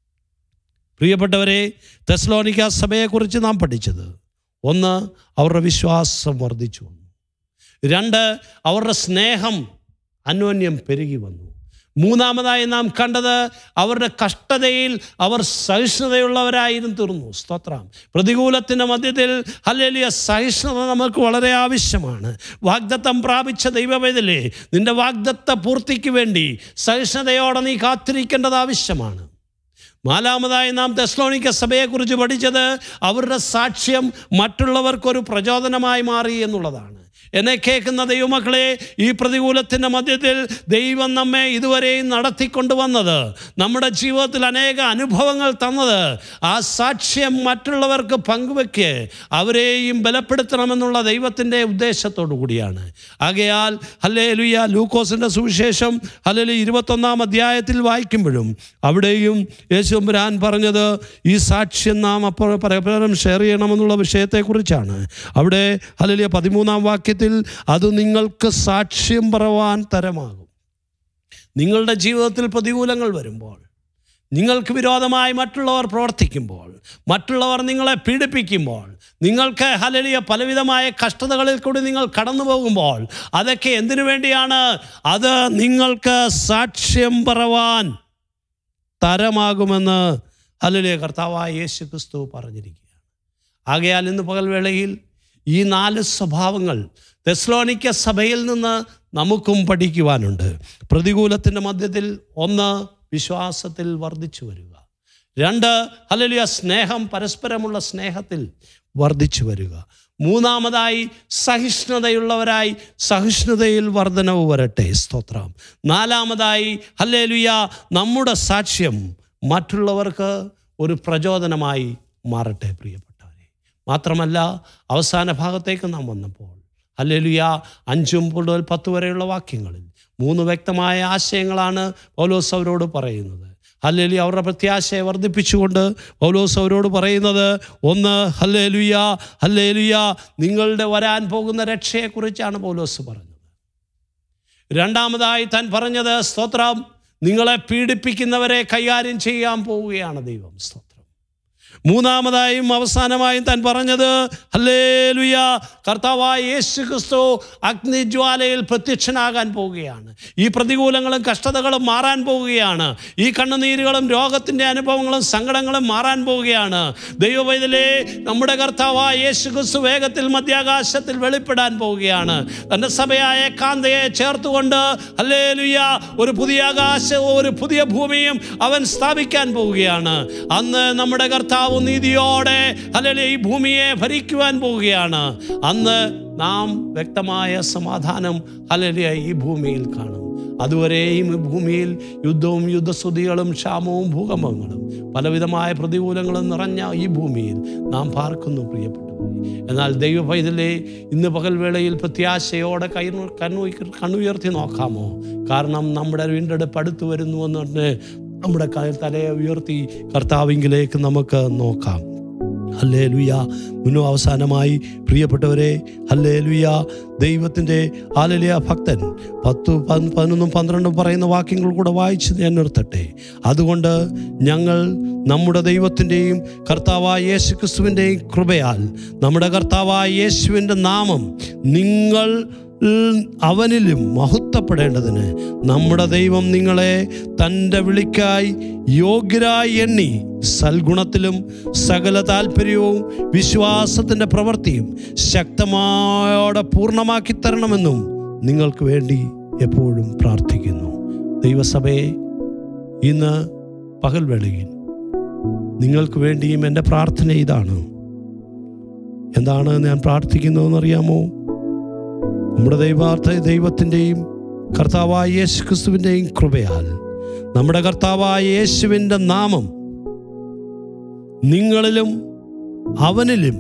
പ്രിയപ്പെട്ടവരെ, തെസ്സലോനിക്ക സഭയെക്കുറിച്ച് നാം പഠിച്ചത്, ഒന്ന്, അവരുടെ വിശ്വാസം വർദ്ധിച്ചു വന്നു. രണ്ട്, അവരുടെ സ്നേഹം അന്യോന്യം പെരുകി വന്നു. മൂന്നാമതായി നാം കണ്ടത്, അവരുടെ കഷ്ടതയിൽ അവർ സഹിഷ്ണുതയുള്ളവരായിരുന്നു തീർന്നു. സ്തോത്രം. പ്രതികൂലത്തിൻ്റെ മധ്യത്തിൽ ഹല്ലേലൂയ സഹിഷ്ണുത നമുക്ക് വളരെ ആവശ്യമാണ്. വാഗ്ദത്തം പ്രാപിച്ച ദൈവവേദലേ, നിന്റെ വാഗ്ദത്ത പൂർത്തിക്ക് വേണ്ടി സഹിഷ്ണുതയോടെ നീ കാത്തിരിക്കേണ്ടത് ആവശ്യമാണ്. നാലാമതായി നാം തെസ്സലോനിക്ക സഭയെക്കുറിച്ച് പഠിച്ചത്, അവരുടെ സാക്ഷ്യം മറ്റുള്ളവർക്കൊരു പ്രചോദനമായി മാറി എന്നുള്ളതാണ്. എന്നെ കേൾക്കുന്ന ദൈവമക്കളെ, ഈ പ്രതികൂലത്തിൻ്റെ മധ്യത്തിൽ ദൈവം നമ്മെ ഇതുവരെയും നടത്തിക്കൊണ്ടുവന്നത്, നമ്മുടെ ജീവിതത്തിൽ അനേക അനുഭവങ്ങൾ തന്നത്, ആ സാക്ഷ്യം മറ്റുള്ളവർക്ക് പങ്കുവെക്ക് അവരെയും ബലപ്പെടുത്തണമെന്നുള്ള ദൈവത്തിൻ്റെ ഉദ്ദേശത്തോടു കൂടിയാണ്. ആകയാൽ ഹല്ലേലൂയ ലൂക്കോസിൻ്റെ സുവിശേഷം ഹല്ലേലൂയ ഇരുപത്തൊന്നാം അധ്യായത്തിൽ വായിക്കുമ്പോഴും അവിടെയും യേശുമ്പുരാൻ പറഞ്ഞത് ഈ സാക്ഷ്യം നാം അപ്പോൾ പരസ്പരം ഷെയർ ചെയ്യണമെന്നുള്ള വിഷയത്തെക്കുറിച്ചാണ്. അവിടെ ഹല്ലേലൂയ പതിമൂന്നാം വാക്യത്തിൽ അത് നിങ്ങൾക്ക് സാക്ഷ്യം പറവാൻ തരമാകും. നിങ്ങളുടെ ജീവിതത്തിൽ പ്രതികൂലങ്ങൾ വരുമ്പോൾ, നിങ്ങൾക്ക് വിരോധമായി മറ്റുള്ളവർ പ്രവർത്തിക്കുമ്പോൾ, മറ്റുള്ളവർ നിങ്ങളെ പീഡിപ്പിക്കുമ്പോൾ, നിങ്ങൾക്ക് ഹല്ലേലൂയ പലവിധമായ കഷ്ടതകളിൽ കൂടി നിങ്ങൾ കടന്നു പോകുമ്പോൾ, അതൊക്കെ എന്തിനു വേണ്ടിയാണ്? അത് നിങ്ങൾക്ക് സാക്ഷ്യം പറവാൻ തരമാകുമെന്ന് ഹല്ലേലൂയ കർത്താവായ യേശു ക്രിസ്തു പറഞ്ഞിരിക്കുകയാണ്. ആകയാൽ ഇന്ന് പകൽവേളയിൽ ഈ നാല് സ്വഭാവങ്ങൾ തെസ്സലോനിക്ക സഭയിൽ നിന്ന് നമുക്കും പഠിക്കുവാനുണ്ട്. പ്രതികൂലത്തിൻ്റെ മധ്യത്തിൽ ഒന്ന്, വിശ്വാസത്തിൽ വർദ്ധിച്ചു വരിക. രണ്ട്, ഹല്ലേലൂയ സ്നേഹം, പരസ്പരമുള്ള സ്നേഹത്തിൽ വർദ്ധിച്ചു വരിക. മൂന്നാമതായി സഹിഷ്ണുതയുള്ളവരായി സഹിഷ്ണുതയിൽ വർധനവ് വരട്ടെ. സ്തോത്രം. നാലാമതായി ഹല്ലേലൂയ നമ്മുടെ സാക്ഷ്യം മറ്റുള്ളവർക്ക് ഒരു പ്രചോദനമായി മാറട്ടെ പ്രിയപ്പെട്ടവരെ. മാത്രമല്ല, അവസാന ഭാഗത്തേക്ക് നാം വന്നപ്പോൾ ഹല്ലേലൂയ അഞ്ചും മുതൽ പത്ത് വരെയുള്ള വാക്യങ്ങളിൽ മൂന്ന് വ്യക്തമായ ആശയങ്ങളാണ് പൗലോസ് അവരോട് പറയുന്നത്. ഹല്ലേലൂയ അവരുടെ പ്രത്യാശയെ വർദ്ധിപ്പിച്ചുകൊണ്ട് പൗലോസ് അവരോട് പറയുന്നത്, ഒന്ന്, ഹല്ലേലൂയ ഹല്ലേലൂയ നിങ്ങളുടെ വരാൻ പോകുന്ന രക്ഷയെക്കുറിച്ചാണ് പൗലോസ് പറഞ്ഞത്. രണ്ടാമതായി താൻ പറഞ്ഞത്, സ്തോത്രം, നിങ്ങളെ പീഡിപ്പിക്കുന്നവരെ കൈകാര്യം ചെയ്യാൻ പോവുകയാണ് ദൈവം. സ്തോത്രം. മൂന്നാമതായും അവസാനമായും താൻ പറഞ്ഞത്, ഹല്ലേലൂയ കർത്താവായ യേശു ക്രിസ്തു അഗ്നിജ്വാലയിൽ പ്രത്യക്ഷനാകാൻ പോവുകയാണ്. ഈ പ്രതികൂലങ്ങളും കഷ്ടതകളും മാറാൻ പോവുകയാണ്. ഈ കണ്ണുനീരുകളും രോഗത്തിൻ്റെ അനുഭവങ്ങളും സങ്കടങ്ങളും മാറാൻ പോവുകയാണ്. ദൈവവേദലേ, നമ്മുടെ കർത്താവായ യേശു ക്രിസ്തു വേഗത്തിൽ മധ്യാകാശത്തിൽ വെളിപ്പെടാൻ പോവുകയാണ്. തൻ്റെ സഭയായ കാന്തയെ ചേർത്തുകൊണ്ട് ഹല്ലേലൂയ ഒരു പുതിയ ആകാശവും ഒരു പുതിയ ഭൂമിയും അവൻ സ്ഥാപിക്കാൻ പോവുകയാണ്. അന്ന് നമ്മുടെ കർത്താവ് നീതിയോടെ ഹല്ലേലൂയ ഈ ഭൂമിയെ ഭരിക്കുവാൻ പോവുകയാണ്. അന്ന് നാം വ്യക്തമായ സമാധാനം ഹല്ലേലൂയ ഈ ഭൂമിയിൽ കാണും. അതുവരെയും ഈ ഭൂമിയിൽ യുദ്ധവും യുദ്ധസ്തുതികളും ക്ഷാമവും ഭൂകമ്പങ്ങളും പലവിധമായ പ്രതികൂലങ്ങളും നിറഞ്ഞ ഈ ഭൂമിയിൽ നാം പാർക്കുന്നു പ്രിയപ്പെട്ടവരെ. എന്നാൽ ദൈവപൈതലേ, ഇന്ന് പകൽവേളയിൽ പ്രത്യാശയോടെ കൈ കണ്ണു കണ്ണുയർത്തി നോക്കാമോ? കാരണം നമ്മുടെ വീണ്ടെടുപ്പ് അടുത്തു വരുന്നുവെന്ന് നമ്മുടെ തലയെ ഉയർത്തി കർത്താവിങ്കിലേക്ക് നമുക്ക് നോക്കാം. ഹല്ലേലൂയ. മുന്നോ അവസാനമായി പ്രിയപ്പെട്ടവരെ, ഹല്ലേലൂയ ദൈവത്തിൻ്റെ ഹല്ലേലൂയ ഭക്തൻ പത്തു പതിനൊന്നും പന്ത്രണ്ടും പറയുന്ന വാക്യങ്ങൾ കൂടെ വായിച്ച് ഞാൻ നിർത്തട്ടെ. അതുകൊണ്ട് ഞങ്ങൾ നമ്മുടെ ദൈവത്തിൻ്റെയും കർത്താവായ യേശു ക്രിസ്തുവിൻ്റെയും കൃപയാൽ നമ്മുടെ കർത്താവായ യേശുവിൻ്റെ നാമം നിങ്ങൾ അവനിലും മഹത്വപ്പെടേണ്ടതിന് നമ്മുടെ ദൈവം നിങ്ങളെ തൻ്റെ വിളിക്കായി യോഗ്യരായി എണ്ണി സൽഗുണത്തിലും സകല താല്പര്യവും വിശ്വാസത്തിൻ്റെ പ്രവൃത്തിയും ശക്തമായോടെ പൂർണ്ണമാക്കി തരണമെന്നും നിങ്ങൾക്ക് വേണ്ടി എപ്പോഴും പ്രാർത്ഥിക്കുന്നു. ദൈവസഭയെ, ഇന്ന് പകൽവേളയിൽ നിങ്ങൾക്ക് വേണ്ടിയും എൻ്റെ പ്രാർത്ഥന ഇതാണ്. എന്താണ് ഞാൻ പ്രാർത്ഥിക്കുന്നതെന്നറിയാമോ? നമ്മുടെ ദൈവാർത്ഥ ദൈവത്തിൻ്റെയും കർത്താവായ യേശു ക്രിസ്തുവിൻ്റെയും കൃപയാൽ നമ്മുടെ കർത്താവായ യേശുവിൻ്റെ നാമം നിങ്ങളിലും അവനിലും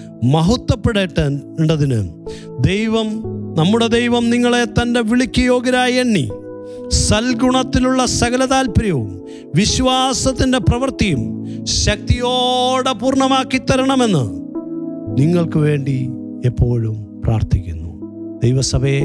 മഹത്വപ്പെടേണ്ടതിന് ദൈവം, നമ്മുടെ ദൈവം നിങ്ങളെ തൻ്റെ വിളിക്ക് യോഗ്യരായി എണ്ണി സൽഗുണത്തിലുള്ള സകല താല്പര്യവും വിശ്വാസത്തിൻ്റെ പ്രവൃത്തിയും ശക്തിയോടെ പൂർണ്ണമാക്കി തരണമെന്ന് നിങ്ങൾക്ക് വേണ്ടി എപ്പോഴും പ്രാർത്ഥിക്കുന്നു. ദൈവസഭയെ,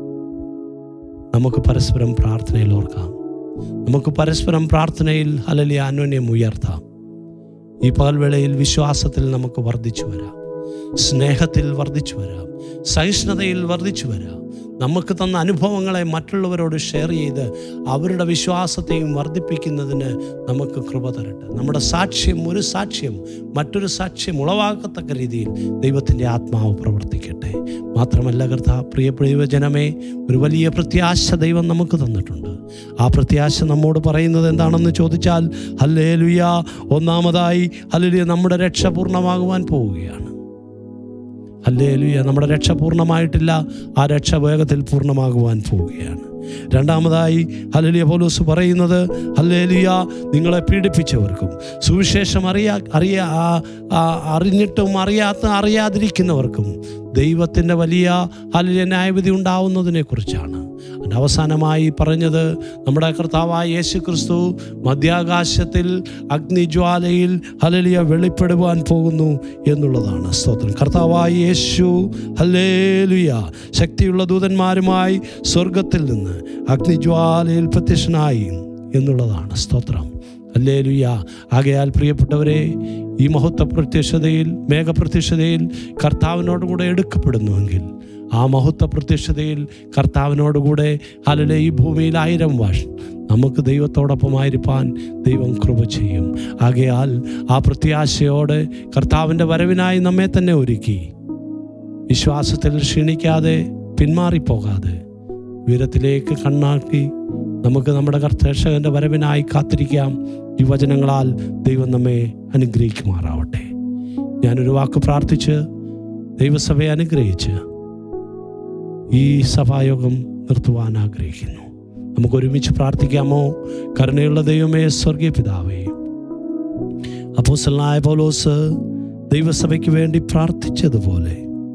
നമുക്ക് പരസ്പരം പ്രാർത്ഥനയിൽ ഓർക്കാം. നമുക്ക് പരസ്പരം പ്രാർത്ഥനയിൽ ഹല്ലേലൂയ അന്യോന്യം ഉയർത്താം. ഈ പകൽവേളയിൽ വിശ്വാസത്തിൽ നമുക്ക് വർദ്ധിച്ചു വരാം, സ്നേഹത്തിൽ വർദ്ധിച്ചു വരാം, സഹിഷ്ണുതയിൽ വർദ്ധിച്ചു വരാം. നമുക്ക് തന്ന അനുഭവങ്ങളെ മറ്റുള്ളവരോട് ഷെയർ ചെയ്ത് അവരുടെ വിശ്വാസത്തെയും വർദ്ധിപ്പിക്കുന്നതിന് നമുക്ക് കൃപ തരട്ടെ. നമ്മുടെ സാക്ഷ്യം, ഒരു സാക്ഷ്യം മറ്റൊരു സാക്ഷ്യം ഉളവാക്കത്തക്ക രീതിയിൽ ദൈവത്തിൻ്റെ ആത്മാവ് പ്രവർത്തിക്കട്ടെ. മാത്രമല്ല കർത്താവ്, പ്രിയപ്പെട്ട ജനമേ, ഒരു വലിയ പ്രത്യാശ ദൈവം നമുക്ക് തന്നിട്ടുണ്ട്. ആ പ്രത്യാശ നമ്മോട് പറയുന്നത് എന്താണെന്ന് ചോദിച്ചാൽ, ഹല്ലേലൂയ, ഒന്നാമതായി ഹല്ലേലൂയ, നമ്മുടെ രക്ഷ പൂർണ്ണമാകുവാൻ പോവുകയാണ്. ഹല്ലേലൂയ, നമ്മുടെ രക്ഷ പൂർണ്ണമായിട്ടില്ല, ആ രക്ഷ വേഗത്തിൽ പൂർണ്ണമാകുവാൻ പോവുകയാണ്. രണ്ടാമതായി ഹല്ലേലൂയ പൗലോസ് പറയുന്നത്, ഹല്ലേലൂയ, നിങ്ങളെ പീഡിപ്പിച്ചവർക്കും സുവിശേഷം അറിയാ അറിയാ അറിഞ്ഞിട്ടും അറിയാത്ത അറിയാതിരിക്കുന്നവർക്കും ദൈവത്തിൻ്റെ വലിയ ഹല്ലേലൂയ ന്യായവിധി ഉണ്ടാവുന്നതിനെ കുറിച്ചാണ്. അവസാനമായി പറഞ്ഞത്, നമ്മുടെ കർത്താവായ യേശു ക്രിസ്തു മധ്യാകാശത്തിൽ അഗ്നിജ്വാലയിൽ ഹല്ലേലൂയ വെളിപ്പെടുവാൻ പോകുന്നു എന്നുള്ളതാണ്. സ്തോത്രം. കർത്താവായ യേശു ഹല്ലേലൂയ ശക്തിയുള്ള ദൂതന്മാരുമായി സ്വർഗത്തിൽ നിന്ന് അഗ്നിജ്വാലയിൽ പ്രത്യക്ഷനായി എന്നുള്ളതാണ്. സ്തോത്രം. ഹല്ലേലൂയ. ആകയാൽ പ്രിയപ്പെട്ടവരെ, ഈ മഹത്വ പ്രത്യക്ഷതയിൽ, മേഘപ്രത്യക്ഷതയിൽ കർത്താവിനോടുകൂടെ എടുക്കപ്പെടുന്നുവെങ്കിൽ ആ മഹത്വ പ്രത്യക്ഷതയിൽ കർത്താവിനോടുകൂടെ ഹല്ലേലൂയ ഈ ഭൂമിയിൽ ആയിരം വർഷം നമുക്ക് ദൈവത്തോടൊപ്പമായിരിക്കാൻ ദൈവം കൃപ ചെയ്യും. ആകയാൽ ആ പ്രത്യാശയോടെ കർത്താവിൻ്റെ വരവിനായി നമ്മെ തന്നെ ഒരുക്കി വിശ്വാസത്തിൽ ക്ഷീണിക്കാതെ പിന്മാറിപ്പോകാതെ ഉയരത്തിലേക്ക് കണ്ണാക്കി നമുക്ക് നമ്മുടെ കർത്തക്ഷകൻ്റെ വരവിനായി കാത്തിരിക്കാം. ഈ വചനങ്ങളാൽ ദൈവം നമ്മെ അനുഗ്രഹിക്കുമാറാവട്ടെ. ഞാനൊരു വാക്ക് പ്രാർത്ഥിച്ച് ദൈവസഭയെ അനുഗ്രഹിച്ച് ഈ സഭായോഗം നിർത്തുവാൻ ആഗ്രഹിക്കുന്നു. നമുക്കൊരുമിച്ച് പ്രാർത്ഥിക്കാമോ? കരുണയുള്ള ദൈവമേ, സ്വർഗീയ പിതാവേ, അപ്പോസ്തലനായ പൗലോസ് ദൈവസഭയ്ക്ക് വേണ്ടി പ്രാർത്ഥിച്ചതുപോലെ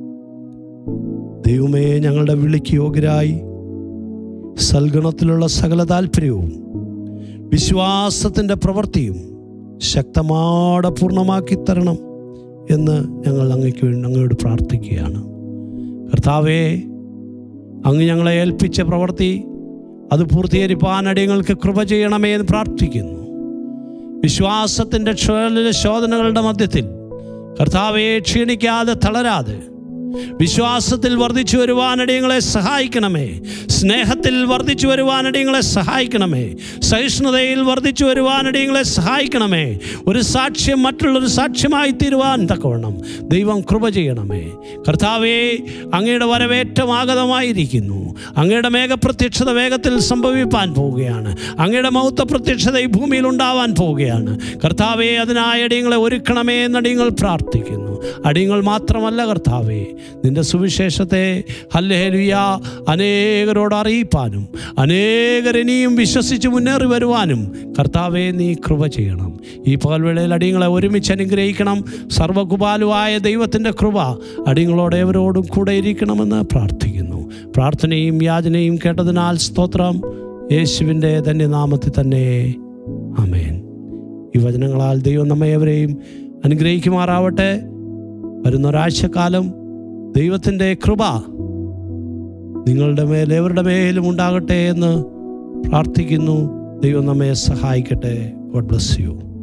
ദൈവമേ, ഞങ്ങളുടെ വിളിക്ക് യോഗ്യരായി സൽഗുണത്തിലുള്ള സകല താല്പര്യവും വിശ്വാസത്തിൻ്റെ പ്രവൃത്തിയും ശക്തമാടെ പൂർണ്ണമാക്കി തരണം എന്ന് ഞങ്ങൾ അങ്ങയ്ക്ക് വേണ്ടി അങ്ങയോട് പ്രാർത്ഥിക്കുകയാണ്. കർത്താവേ, അങ്ങ് ഞങ്ങളെ ഏൽപ്പിച്ച പ്രവൃത്തി അത് പൂർത്തീകരിപ്പാൻ അടിയങ്ങൾക്ക് കൃപ ചെയ്യണമേ എന്ന് പ്രാർത്ഥിക്കുന്നു. വിശ്വാസത്തിൻ്റെ ശോധനകളുടെ മധ്യത്തിൽ കർത്താവെ ക്ഷീണിക്കാതെ തളരാതെ വിശ്വാസത്തിൽ വർദ്ധിച്ചു വരുവാനടിയങ്ങളെ സഹായിക്കണമേ. സ്നേഹത്തിൽ വർദ്ധിച്ചു വരുവാനടിയങ്ങളെ സഹായിക്കണമേ. സഹിഷ്ണുതയിൽ വർദ്ധിച്ചു വരുവാനടിയങ്ങളെ സഹായിക്കണമേ. ഒരു സാക്ഷ്യം മറ്റുള്ളൊരു സാക്ഷ്യമായി തീരുവാൻ തക്കവണ്ണം ദൈവം കൃപ ചെയ്യണമേ. കർത്താവേ, അങ്ങയുടെ വരവേറ്റം ആഗതമായിരിക്കുന്നു. അങ്ങയുടെ മേഘപ്രത്യക്ഷത വേഗത്തിൽ സംഭവിപ്പാൻ പോവുകയാണ്. അങ്ങയുടെ മഹത്വ പ്രത്യക്ഷത ഈ ഭൂമിയിൽ ഉണ്ടാവാൻ പോവുകയാണ്. കർത്താവേ, അതിനായി അടിയങ്ങളെ ഒരുക്കണമേ എന്നടിയങ്ങൾ പ്രാർത്ഥിക്കുന്നു. അടിയങ്ങൾ മാത്രമല്ല കർത്താവേ, നിൻ്റെ സുവിശേഷത്തെ ഹല്ലേലൂയ അനേകരോട് അറിയിപ്പാനും അനേകരിനിയും വിശ്വസിച്ച് മുന്നേറി വരുവാനും കർത്താവേ നീ കൃപ ചെയ്യണം. ഈ പകൽവേളയിൽ അടിയങ്ങളെ ഒരുമിച്ച് അനുഗ്രഹിക്കണം. സർവകുപാലുവായ ദൈവത്തിൻ്റെ കൃപ അടിയങ്ങളോട് ഏവരോടും കൂടെ ഇരിക്കണമെന്ന് പ്രാർത്ഥിക്കുന്നു. പ്രാർത്ഥനയും യാചനയും കേട്ടതിനാൽ സ്തോത്രം. യേശുവിൻ്റെ ധന്യനാമത്തിൽ തന്നെ ആമേൻ. ഈ വചനങ്ങളാൽ ദൈവം നമ്മെ ഏവരെയും അനുഗ്രഹിക്കുമാറാവട്ടെ. വരുന്ന ഒരാഴ്ചക്കാലം ദൈവത്തിൻ്റെ കൃപ നിങ്ങളുടെ മേൽ എവരുടെ മേലും ഉണ്ടാകട്ടെ എന്ന് പ്രാർത്ഥിക്കുന്നു. ദൈവം നമ്മെ സഹായിക്കട്ടെ. God bless U.